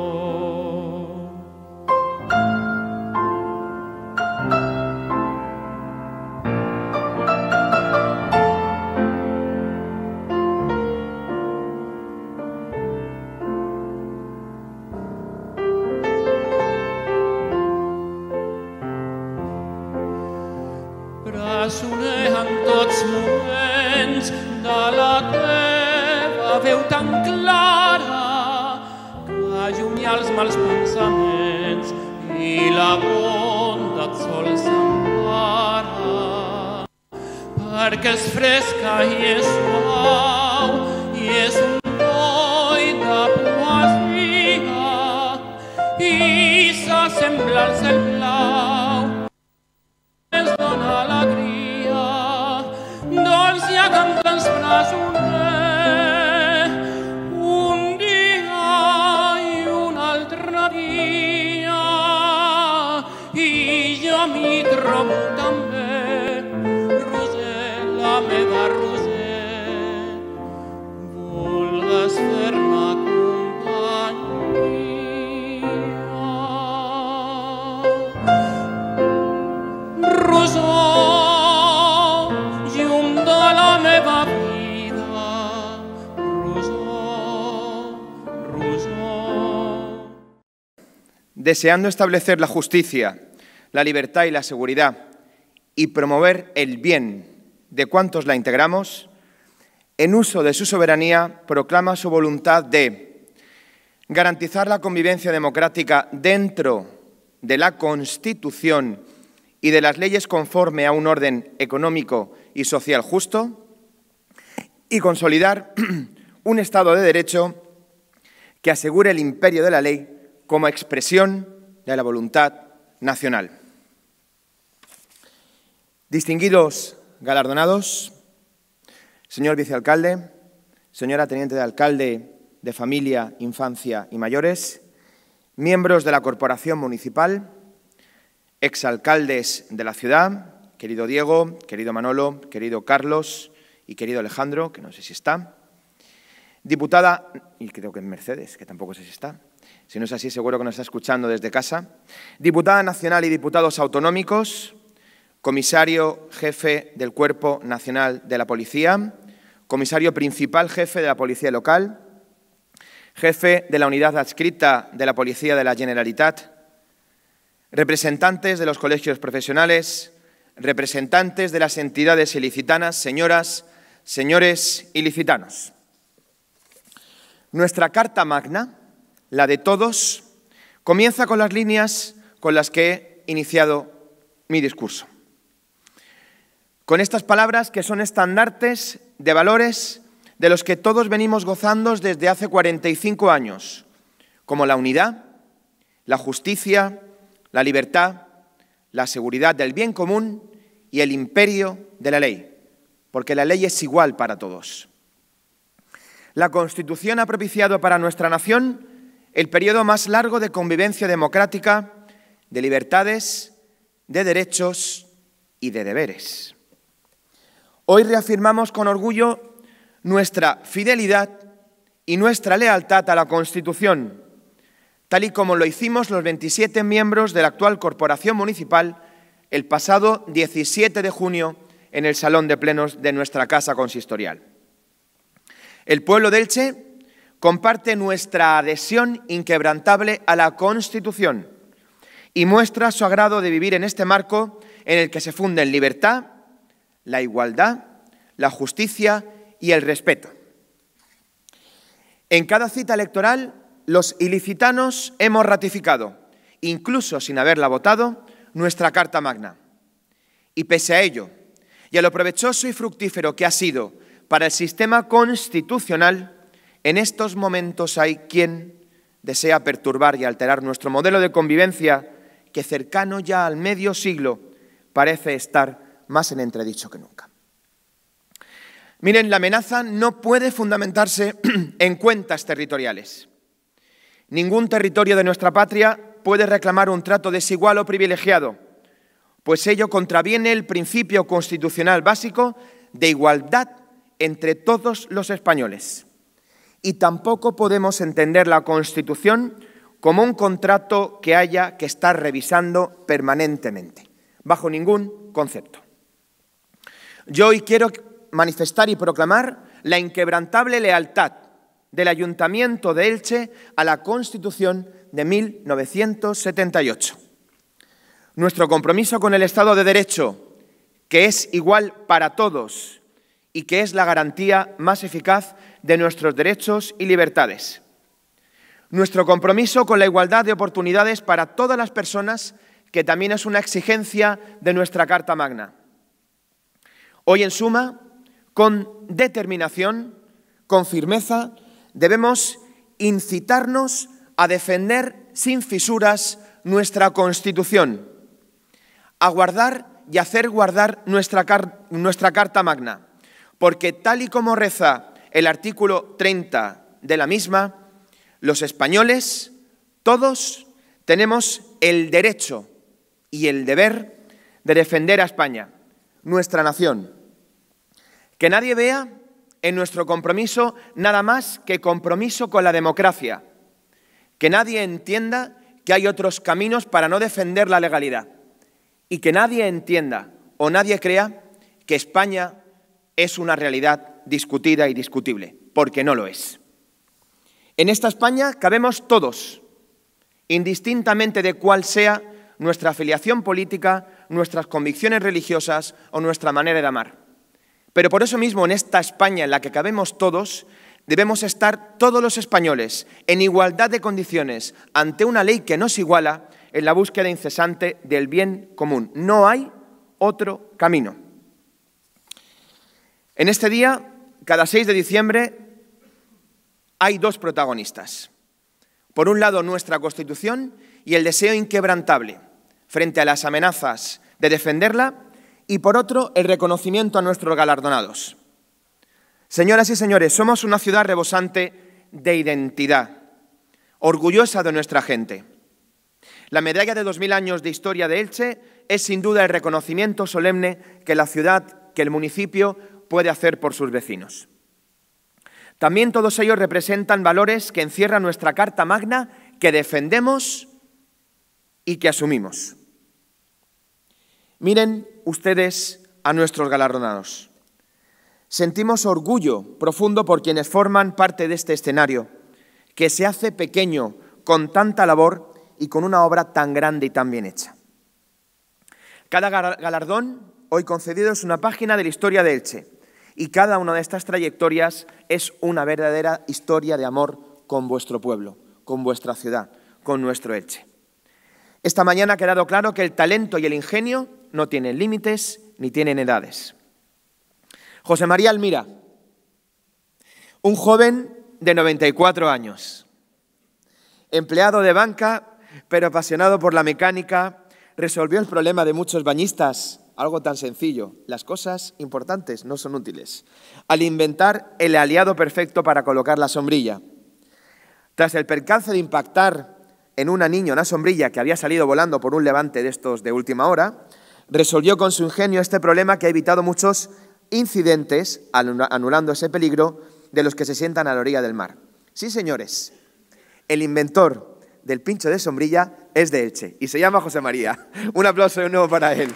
Pressoner en tots moments de la teva veu tan clara que allunya els mals pensaments i la bondat sol s'empara perquè és fresca i és suau i és un noi de poesia i s'assembla al cel blau ens dona alegria doncs ja canta'ns presoner un dia i un altre dia i jo m'hi trobo també Roser, la meva Roser vulgues fer-me companyia. Rosó, llum de la meva vida, rosó, rosó. Deseando establecer la justicia, la libertad y la seguridad y promover el bien de cuantos la integramos, en uso de su soberanía proclama su voluntad de garantizar la convivencia democrática dentro de la Constitución y de las leyes conforme a un orden económico y social justo, y consolidar un Estado de Derecho que asegure el imperio de la ley como expresión de la voluntad nacional. Distinguidos galardonados, señor vicealcalde, señora teniente de alcalde de Familia, Infancia y Mayores, miembros de la Corporación Municipal, exalcaldes de la ciudad, querido Diego, querido Manolo, querido Carlos y querido Alejandro, que no sé si está, diputada, y creo que es Mercedes, que tampoco sé si está, si no es así seguro que nos está escuchando desde casa, diputada nacional y diputados autonómicos, comisario jefe del Cuerpo Nacional de la Policía, comisario principal jefe de la Policía Local, jefe de la Unidad Adscrita de la Policía de la Generalitat, representantes de los colegios profesionales, representantes de las entidades ilicitanas, señoras, señores ilicitanos. Nuestra Carta Magna, la de todos, comienza con las líneas con las que he iniciado mi discurso. Con estas palabras que son estandartes de valores de los que todos venimos gozando desde hace 45 años, como la unidad, la justicia, la libertad, la seguridad del bien común y el imperio de la ley, porque la ley es igual para todos. La Constitución ha propiciado para nuestra nación el periodo más largo de convivencia democrática, de libertades, de derechos y de deberes. Hoy reafirmamos con orgullo nuestra fidelidad y nuestra lealtad a la Constitución, tal y como lo hicimos los 27 miembros de la actual Corporación Municipal el pasado 17 de junio en el Salón de Plenos de nuestra Casa Consistorial. El pueblo de Elche comparte nuestra adhesión inquebrantable a la Constitución y muestra su agrado de vivir en este marco en el que se funden libertad, la igualdad, la justicia y el respeto. En cada cita electoral, los ilicitanos hemos ratificado, incluso sin haberla votado, nuestra Carta Magna. Y pese a ello, y a lo provechoso y fructífero que ha sido para el sistema constitucional, en estos momentos hay quien desea perturbar y alterar nuestro modelo de convivencia que, cercano ya al medio siglo, parece estar más en entredicho que nunca. Miren, la amenaza no puede fundamentarse en cuentas territoriales. Ningún territorio de nuestra patria puede reclamar un trato desigual o privilegiado, pues ello contraviene el principio constitucional básico de igualdad entre todos los españoles. Y tampoco podemos entender la Constitución como un contrato que haya que estar revisando permanentemente, bajo ningún concepto. Yo hoy quiero manifestar y proclamar la inquebrantable lealtad del Ayuntamiento de Elche a la Constitución de 1978. Nuestro compromiso con el Estado de Derecho, que es igual para todos y que es la garantía más eficaz de nuestros derechos y libertades. Nuestro compromiso con la igualdad de oportunidades para todas las personas, que también es una exigencia de nuestra Carta Magna. Hoy, en suma, con determinación, con firmeza, debemos incitarnos a defender sin fisuras nuestra Constitución, a guardar y hacer guardar nuestra Carta Magna, porque tal y como reza el artículo 30 de la misma, los españoles, todos, tenemos el derecho y el deber de defender a España, nuestra nación. Que nadie vea en nuestro compromiso nada más que compromiso con la democracia. Que nadie entienda que hay otros caminos para no defender la legalidad. Y que nadie entienda o nadie crea que España es una realidad discutida y discutible, porque no lo es. En esta España cabemos todos, indistintamente de cuál sea nuestra afiliación política, nuestras convicciones religiosas o nuestra manera de amar. Pero por eso mismo, en esta España en la que cabemos todos, debemos estar todos los españoles en igualdad de condiciones ante una ley que nos iguala en la búsqueda incesante del bien común. No hay otro camino. En este día, cada 6 de diciembre, hay dos protagonistas. Por un lado, nuestra Constitución y el deseo inquebrantable frente a las amenazas de defenderla, y por otro, el reconocimiento a nuestros galardonados. Señoras y señores, somos una ciudad rebosante de identidad, orgullosa de nuestra gente. La medalla de 2000 años de historia de Elche es sin duda el reconocimiento solemne que la ciudad, que el municipio puede hacer por sus vecinos. También todos ellos representan valores que encierra nuestra Carta Magna, que defendemos y que asumimos. Miren ustedes a nuestros galardonados. Sentimos orgullo profundo por quienes forman parte de este escenario, que se hace pequeño con tanta labor y con una obra tan grande y tan bien hecha. Cada galardón hoy concedido es una página de la historia de Elche, y cada una de estas trayectorias es una verdadera historia de amor con vuestro pueblo, con vuestra ciudad, con nuestro Elche. Esta mañana ha quedado claro que el talento y el ingenio no tienen límites ni tienen edades. José María Almira, un joven de 94 años, empleado de banca, pero apasionado por la mecánica, resolvió el problema de muchos bañistas, algo tan sencillo. Las cosas importantes no son útiles, al inventar el aliado perfecto para colocar la sombrilla. Tras el percance de impactar en una niña una sombrilla que había salido volando por un levante de estos de última hora, resolvió con su ingenio este problema que ha evitado muchos incidentes, anulando ese peligro de los que se sientan a la orilla del mar. Sí, señores, el inventor del pincho de sombrilla es de Elche y se llama José María. Un aplauso de nuevo para él.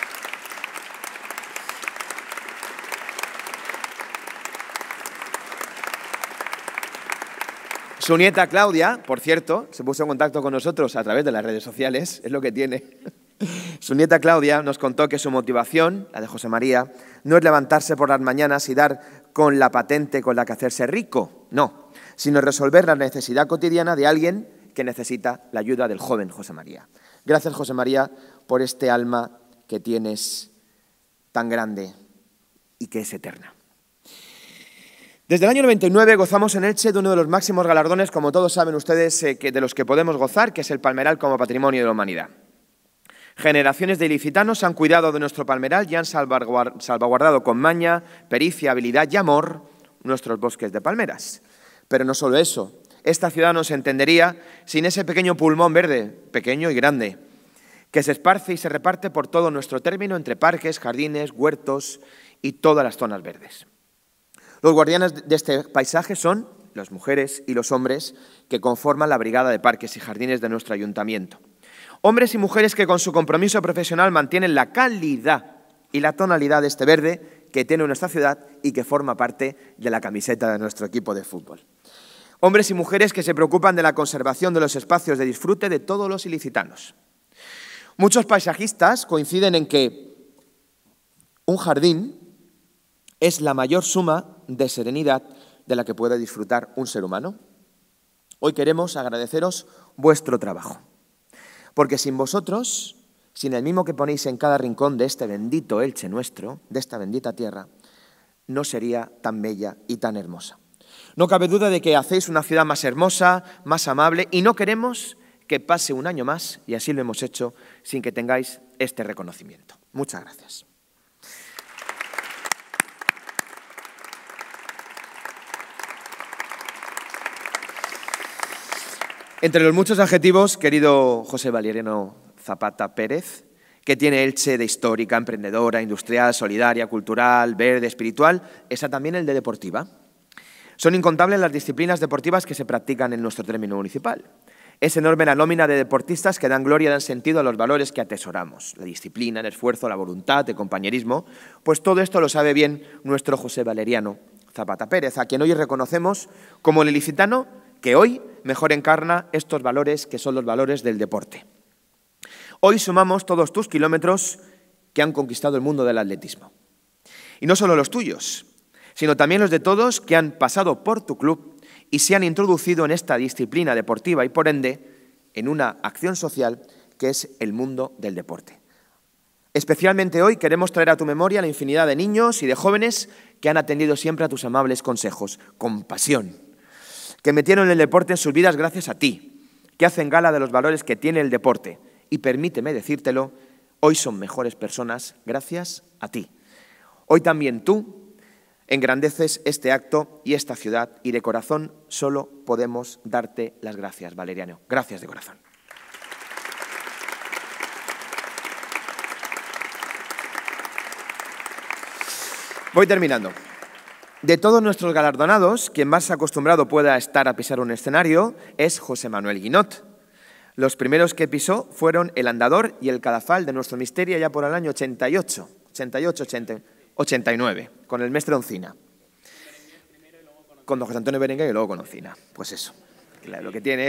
Su nieta Claudia, por cierto, se puso en contacto con nosotros a través de las redes sociales, es lo que tiene. Su nieta Claudia nos contó que su motivación, la de José María, no es levantarse por las mañanas y dar con la patente con la que hacerse rico, no, sino resolver la necesidad cotidiana de alguien que necesita la ayuda del joven José María. Gracias, José María, por este alma que tienes tan grande y que es eterna. Desde el año 99 gozamos en Elche de uno de los máximos galardones, como todos saben ustedes, de los que podemos gozar, que es el Palmeral como Patrimonio de la Humanidad. Generaciones de ilicitanos han cuidado de nuestro palmeral y han salvaguardado con maña, pericia, habilidad y amor nuestros bosques de palmeras. Pero no solo eso, esta ciudad no se entendería sin ese pequeño pulmón verde, pequeño y grande, que se esparce y se reparte por todo nuestro término entre parques, jardines, huertos y todas las zonas verdes. Los guardianes de este paisaje son las mujeres y los hombres que conforman la Brigada de Parques y Jardines de nuestro ayuntamiento. Hombres y mujeres que con su compromiso profesional mantienen la calidad y la tonalidad de este verde que tiene nuestra ciudad y que forma parte de la camiseta de nuestro equipo de fútbol. Hombres y mujeres que se preocupan de la conservación de los espacios de disfrute de todos los ilicitanos. Muchos paisajistas coinciden en que un jardín es la mayor suma de serenidad de la que puede disfrutar un ser humano. Hoy queremos agradeceros vuestro trabajo, porque sin vosotros, sin el mimo que ponéis en cada rincón de este bendito Elche nuestro, de esta bendita tierra, no sería tan bella y tan hermosa. No cabe duda de que hacéis una ciudad más hermosa, más amable, y no queremos que pase un año más, y así lo hemos hecho, sin que tengáis este reconocimiento. Muchas gracias. Entre los muchos adjetivos, querido José Valeriano Zapata Pérez, que tiene Elche de histórica, emprendedora, industrial, solidaria, cultural, verde, espiritual, está también el de deportiva. Son incontables las disciplinas deportivas que se practican en nuestro término municipal. Es enorme la nómina de deportistas que dan gloria y dan sentido a los valores que atesoramos. La disciplina, el esfuerzo, la voluntad, el compañerismo. Pues todo esto lo sabe bien nuestro José Valeriano Zapata Pérez, a quien hoy reconocemos como el ilicitano que hoy mejor encarna estos valores que son los valores del deporte. Hoy sumamos todos tus kilómetros que han conquistado el mundo del atletismo. Y no solo los tuyos, sino también los de todos que han pasado por tu club y se han introducido en esta disciplina deportiva y, por ende, en una acción social que es el mundo del deporte. Especialmente hoy queremos traer a tu memoria la infinidad de niños y de jóvenes que han atendido siempre a tus amables consejos, con pasión, que metieron el deporte en sus vidas gracias a ti, que hacen gala de los valores que tiene el deporte. Y permíteme decírtelo, hoy son mejores personas gracias a ti. Hoy también tú engrandeces este acto y esta ciudad, y de corazón solo podemos darte las gracias, Valeriano. Gracias de corazón. Voy terminando. De todos nuestros galardonados, quien más acostumbrado pueda estar a pisar un escenario es José Manuel Guinot. Los primeros que pisó fueron el andador y el cadafal de nuestro misterio ya por el año 89, con el mestre Oncina. Con don José Antonio Berenguer y luego con Oncina. Pues eso, lo que tiene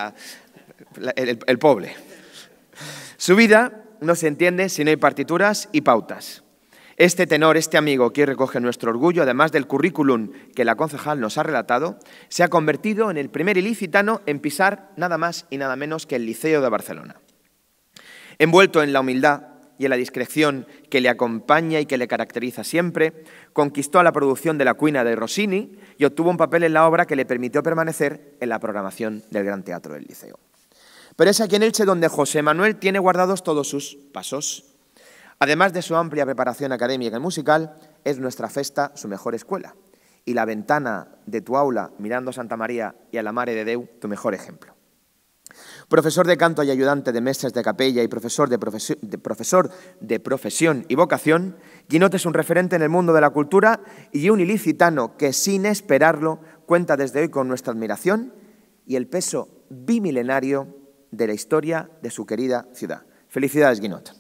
el pobre. Su vida no se entiende si no hay partituras y pautas. Este tenor, este amigo que recoge nuestro orgullo, además del currículum que la concejal nos ha relatado, se ha convertido en el primer ilicitano en pisar nada más y nada menos que el Liceo de Barcelona. Envuelto en la humildad y en la discreción que le acompaña y que le caracteriza siempre, conquistó a la producción de La Cuina de Rossini y obtuvo un papel en la obra que le permitió permanecer en la programación del Gran Teatro del Liceo. Pero es aquí en Elche donde José Manuel tiene guardados todos sus pasos. Además de su amplia preparación académica y musical, es nuestra festa su mejor escuela y la ventana de tu aula mirando a Santa María y a la Mare de Déu tu mejor ejemplo. Profesor de canto y ayudante de mestres de capella y profesor de profesión y vocación, Guinot es un referente en el mundo de la cultura y un ilicitano que, sin esperarlo, cuenta desde hoy con nuestra admiración y el peso bimilenario de la historia de su querida ciudad. Felicidades, Guinot.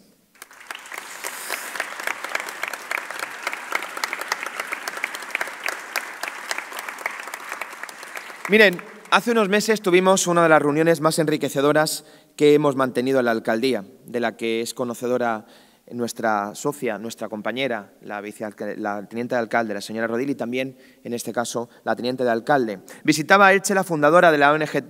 Miren, hace unos meses tuvimos una de las reuniones más enriquecedoras que hemos mantenido en la alcaldía, de la que es conocedora nuestra socia, nuestra compañera, la teniente de alcalde, la señora Rodil, y también, en este caso, la teniente de alcalde. Visitaba a Elche la fundadora de la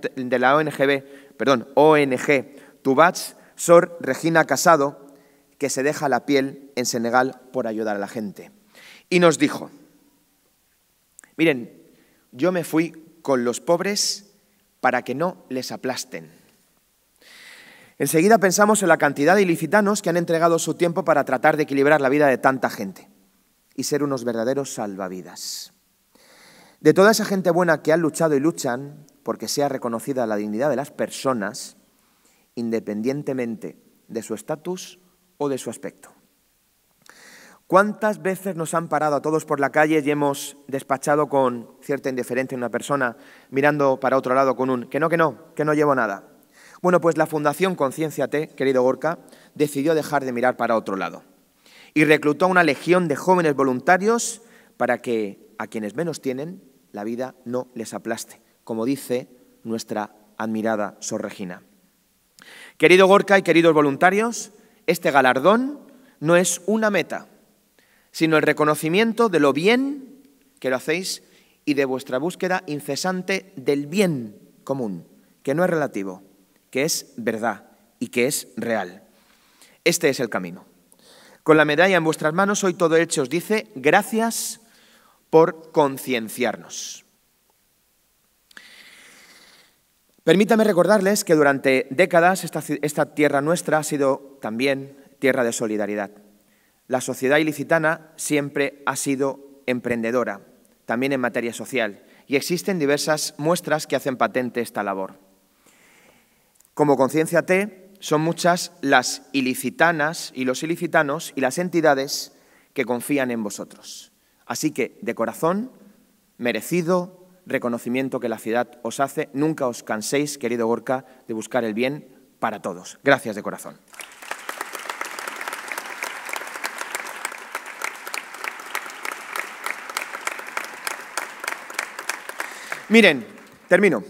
ONG Tubats, Sor Regina Casado, que se deja la piel en Senegal por ayudar a la gente. Y nos dijo, miren, yo me fui con los pobres para que no les aplasten. Enseguida pensamos en la cantidad de ilicitanos que han entregado su tiempo para tratar de equilibrar la vida de tanta gente y ser unos verdaderos salvavidas. De toda esa gente buena que han luchado y luchan porque sea reconocida la dignidad de las personas, independientemente de su estatus o de su aspecto. ¿Cuántas veces nos han parado a todos por la calle y hemos despachado con cierta indiferencia a una persona mirando para otro lado con un que no llevo nada? Bueno, pues la Fundación Concienciate, querido Gorka, decidió dejar de mirar para otro lado y reclutó a una legión de jóvenes voluntarios para que a quienes menos tienen la vida no les aplaste, como dice nuestra admirada Sor Regina. Querido Gorka y queridos voluntarios, este galardón no es una meta, sino el reconocimiento de lo bien que lo hacéis y de vuestra búsqueda incesante del bien común, que no es relativo, que es verdad y que es real. Este es el camino. Con la medalla en vuestras manos, hoy todo Elche os dice gracias por concienciarnos. Permítame recordarles que durante décadas esta tierra nuestra ha sido también tierra de solidaridad. La sociedad ilicitana siempre ha sido emprendedora, también en materia social, y existen diversas muestras que hacen patente esta labor. Como Concienciate, son muchas las ilicitanas y los ilicitanos y las entidades que confían en vosotros. Así que, de corazón, merecido reconocimiento que la ciudad os hace. Nunca os canséis, querido Gorka, de buscar el bien para todos. Gracias de corazón. Miren, termino.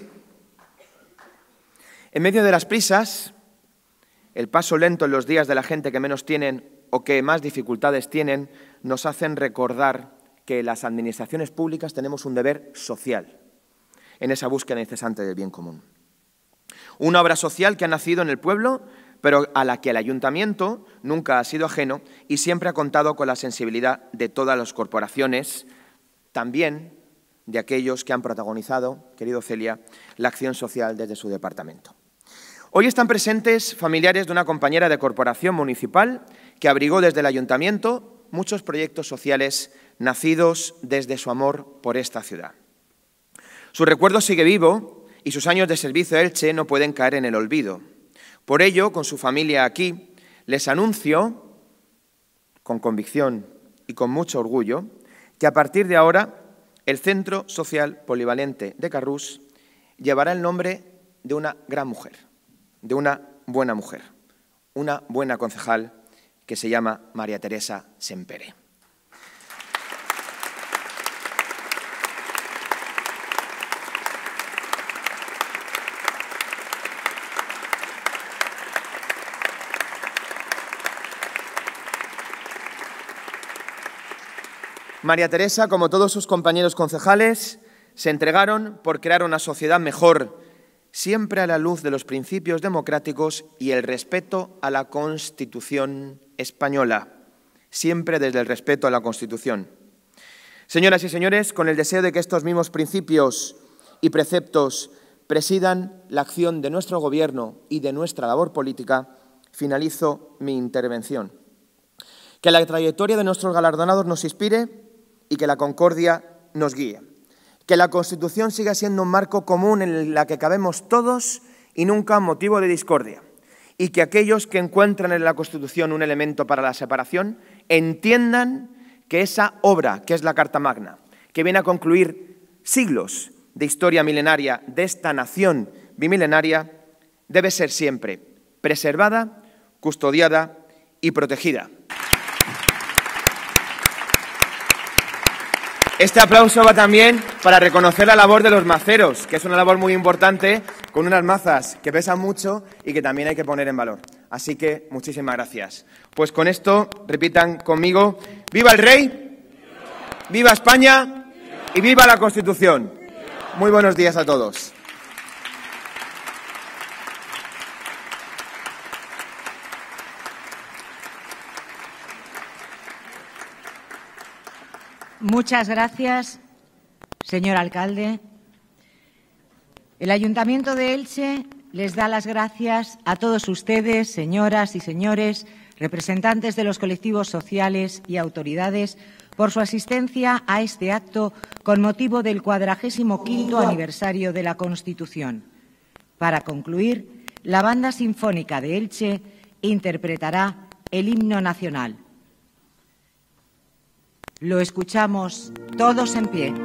En medio de las prisas, el paso lento en los días de la gente que menos tienen o que más dificultades tienen, nos hacen recordar que las administraciones públicas tenemos un deber social en esa búsqueda incesante del bien común. Una obra social que ha nacido en el pueblo, pero a la que el ayuntamiento nunca ha sido ajeno y siempre ha contado con la sensibilidad de todas las corporaciones, también de aquellos que han protagonizado, querido Celia, la acción social desde su departamento. Hoy están presentes familiares de una compañera de corporación municipal que abrigó desde el ayuntamiento muchos proyectos sociales nacidos desde su amor por esta ciudad. Su recuerdo sigue vivo y sus años de servicio a Elche no pueden caer en el olvido. Por ello, con su familia aquí, les anuncio, con convicción y con mucho orgullo, que a partir de ahora el Centro Social Polivalente de Carrús llevará el nombre de una gran mujer, de una buena mujer, una buena concejal que se llama María Teresa Sempere. María Teresa, como todos sus compañeros concejales, se entregaron por crear una sociedad mejor, siempre a la luz de los principios democráticos y el respeto a la Constitución española, siempre desde el respeto a la Constitución. Señoras y señores, con el deseo de que estos mismos principios y preceptos presidan la acción de nuestro Gobierno y de nuestra labor política, finalizo mi intervención. Que la trayectoria de nuestros galardonados nos inspire y que la concordia nos guíe. Que la Constitución siga siendo un marco común en la que cabemos todos y nunca motivo de discordia. Y que aquellos que encuentran en la Constitución un elemento para la separación entiendan que esa obra, que es la Carta Magna, que viene a concluir siglos de historia milenaria de esta nación bimilenaria, debe ser siempre preservada, custodiada y protegida. Este aplauso va también para reconocer la labor de los maceros, que es una labor muy importante, con unas mazas que pesan mucho y que también hay que poner en valor. Así que muchísimas gracias. Pues con esto, repitan conmigo: ¡viva el rey! ¡Viva España! ¡Y viva la Constitución! Muy buenos días a todos. Muchas gracias, señor alcalde. El Ayuntamiento de Elche les da las gracias a todos ustedes, señoras y señores, representantes de los colectivos sociales y autoridades, por su asistencia a este acto con motivo del 45º aniversario de la Constitución. Para concluir, la Banda Sinfónica de Elche interpretará el himno nacional. Lo escuchamos todos en pie.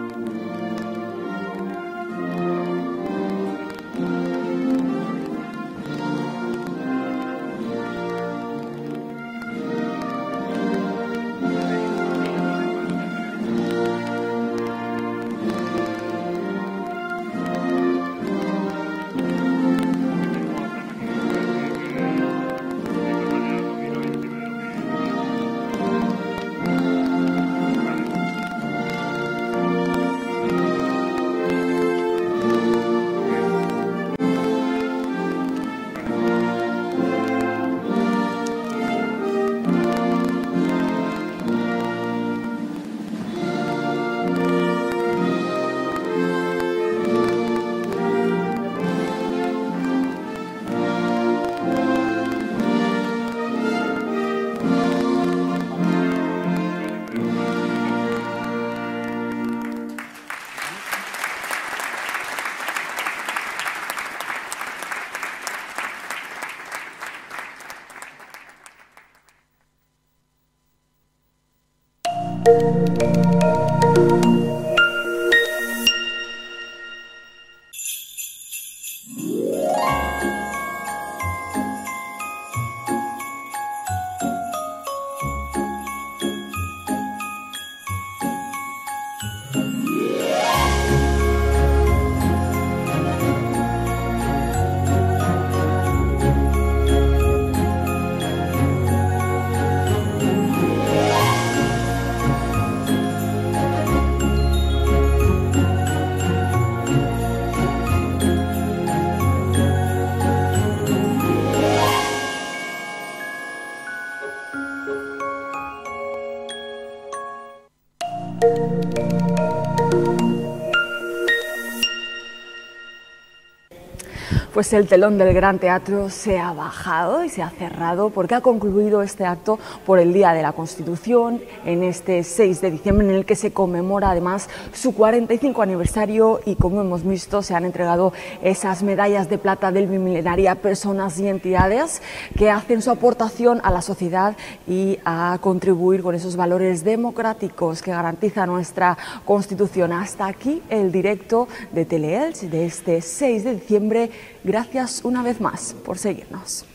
Pues el telón del Gran Teatro se ha bajado y se ha cerrado porque ha concluido este acto por el Día de la Constitución en este 6 de diciembre en el que se conmemora además su 45 aniversario y, como hemos visto, se han entregado esas medallas de plata del Bimilenaria a personas y entidades que hacen su aportación a la sociedad y a contribuir con esos valores democráticos que garantiza nuestra Constitución. Hasta aquí el directo de Teleelch de este 6 de diciembre. Gracias una vez más por seguirnos.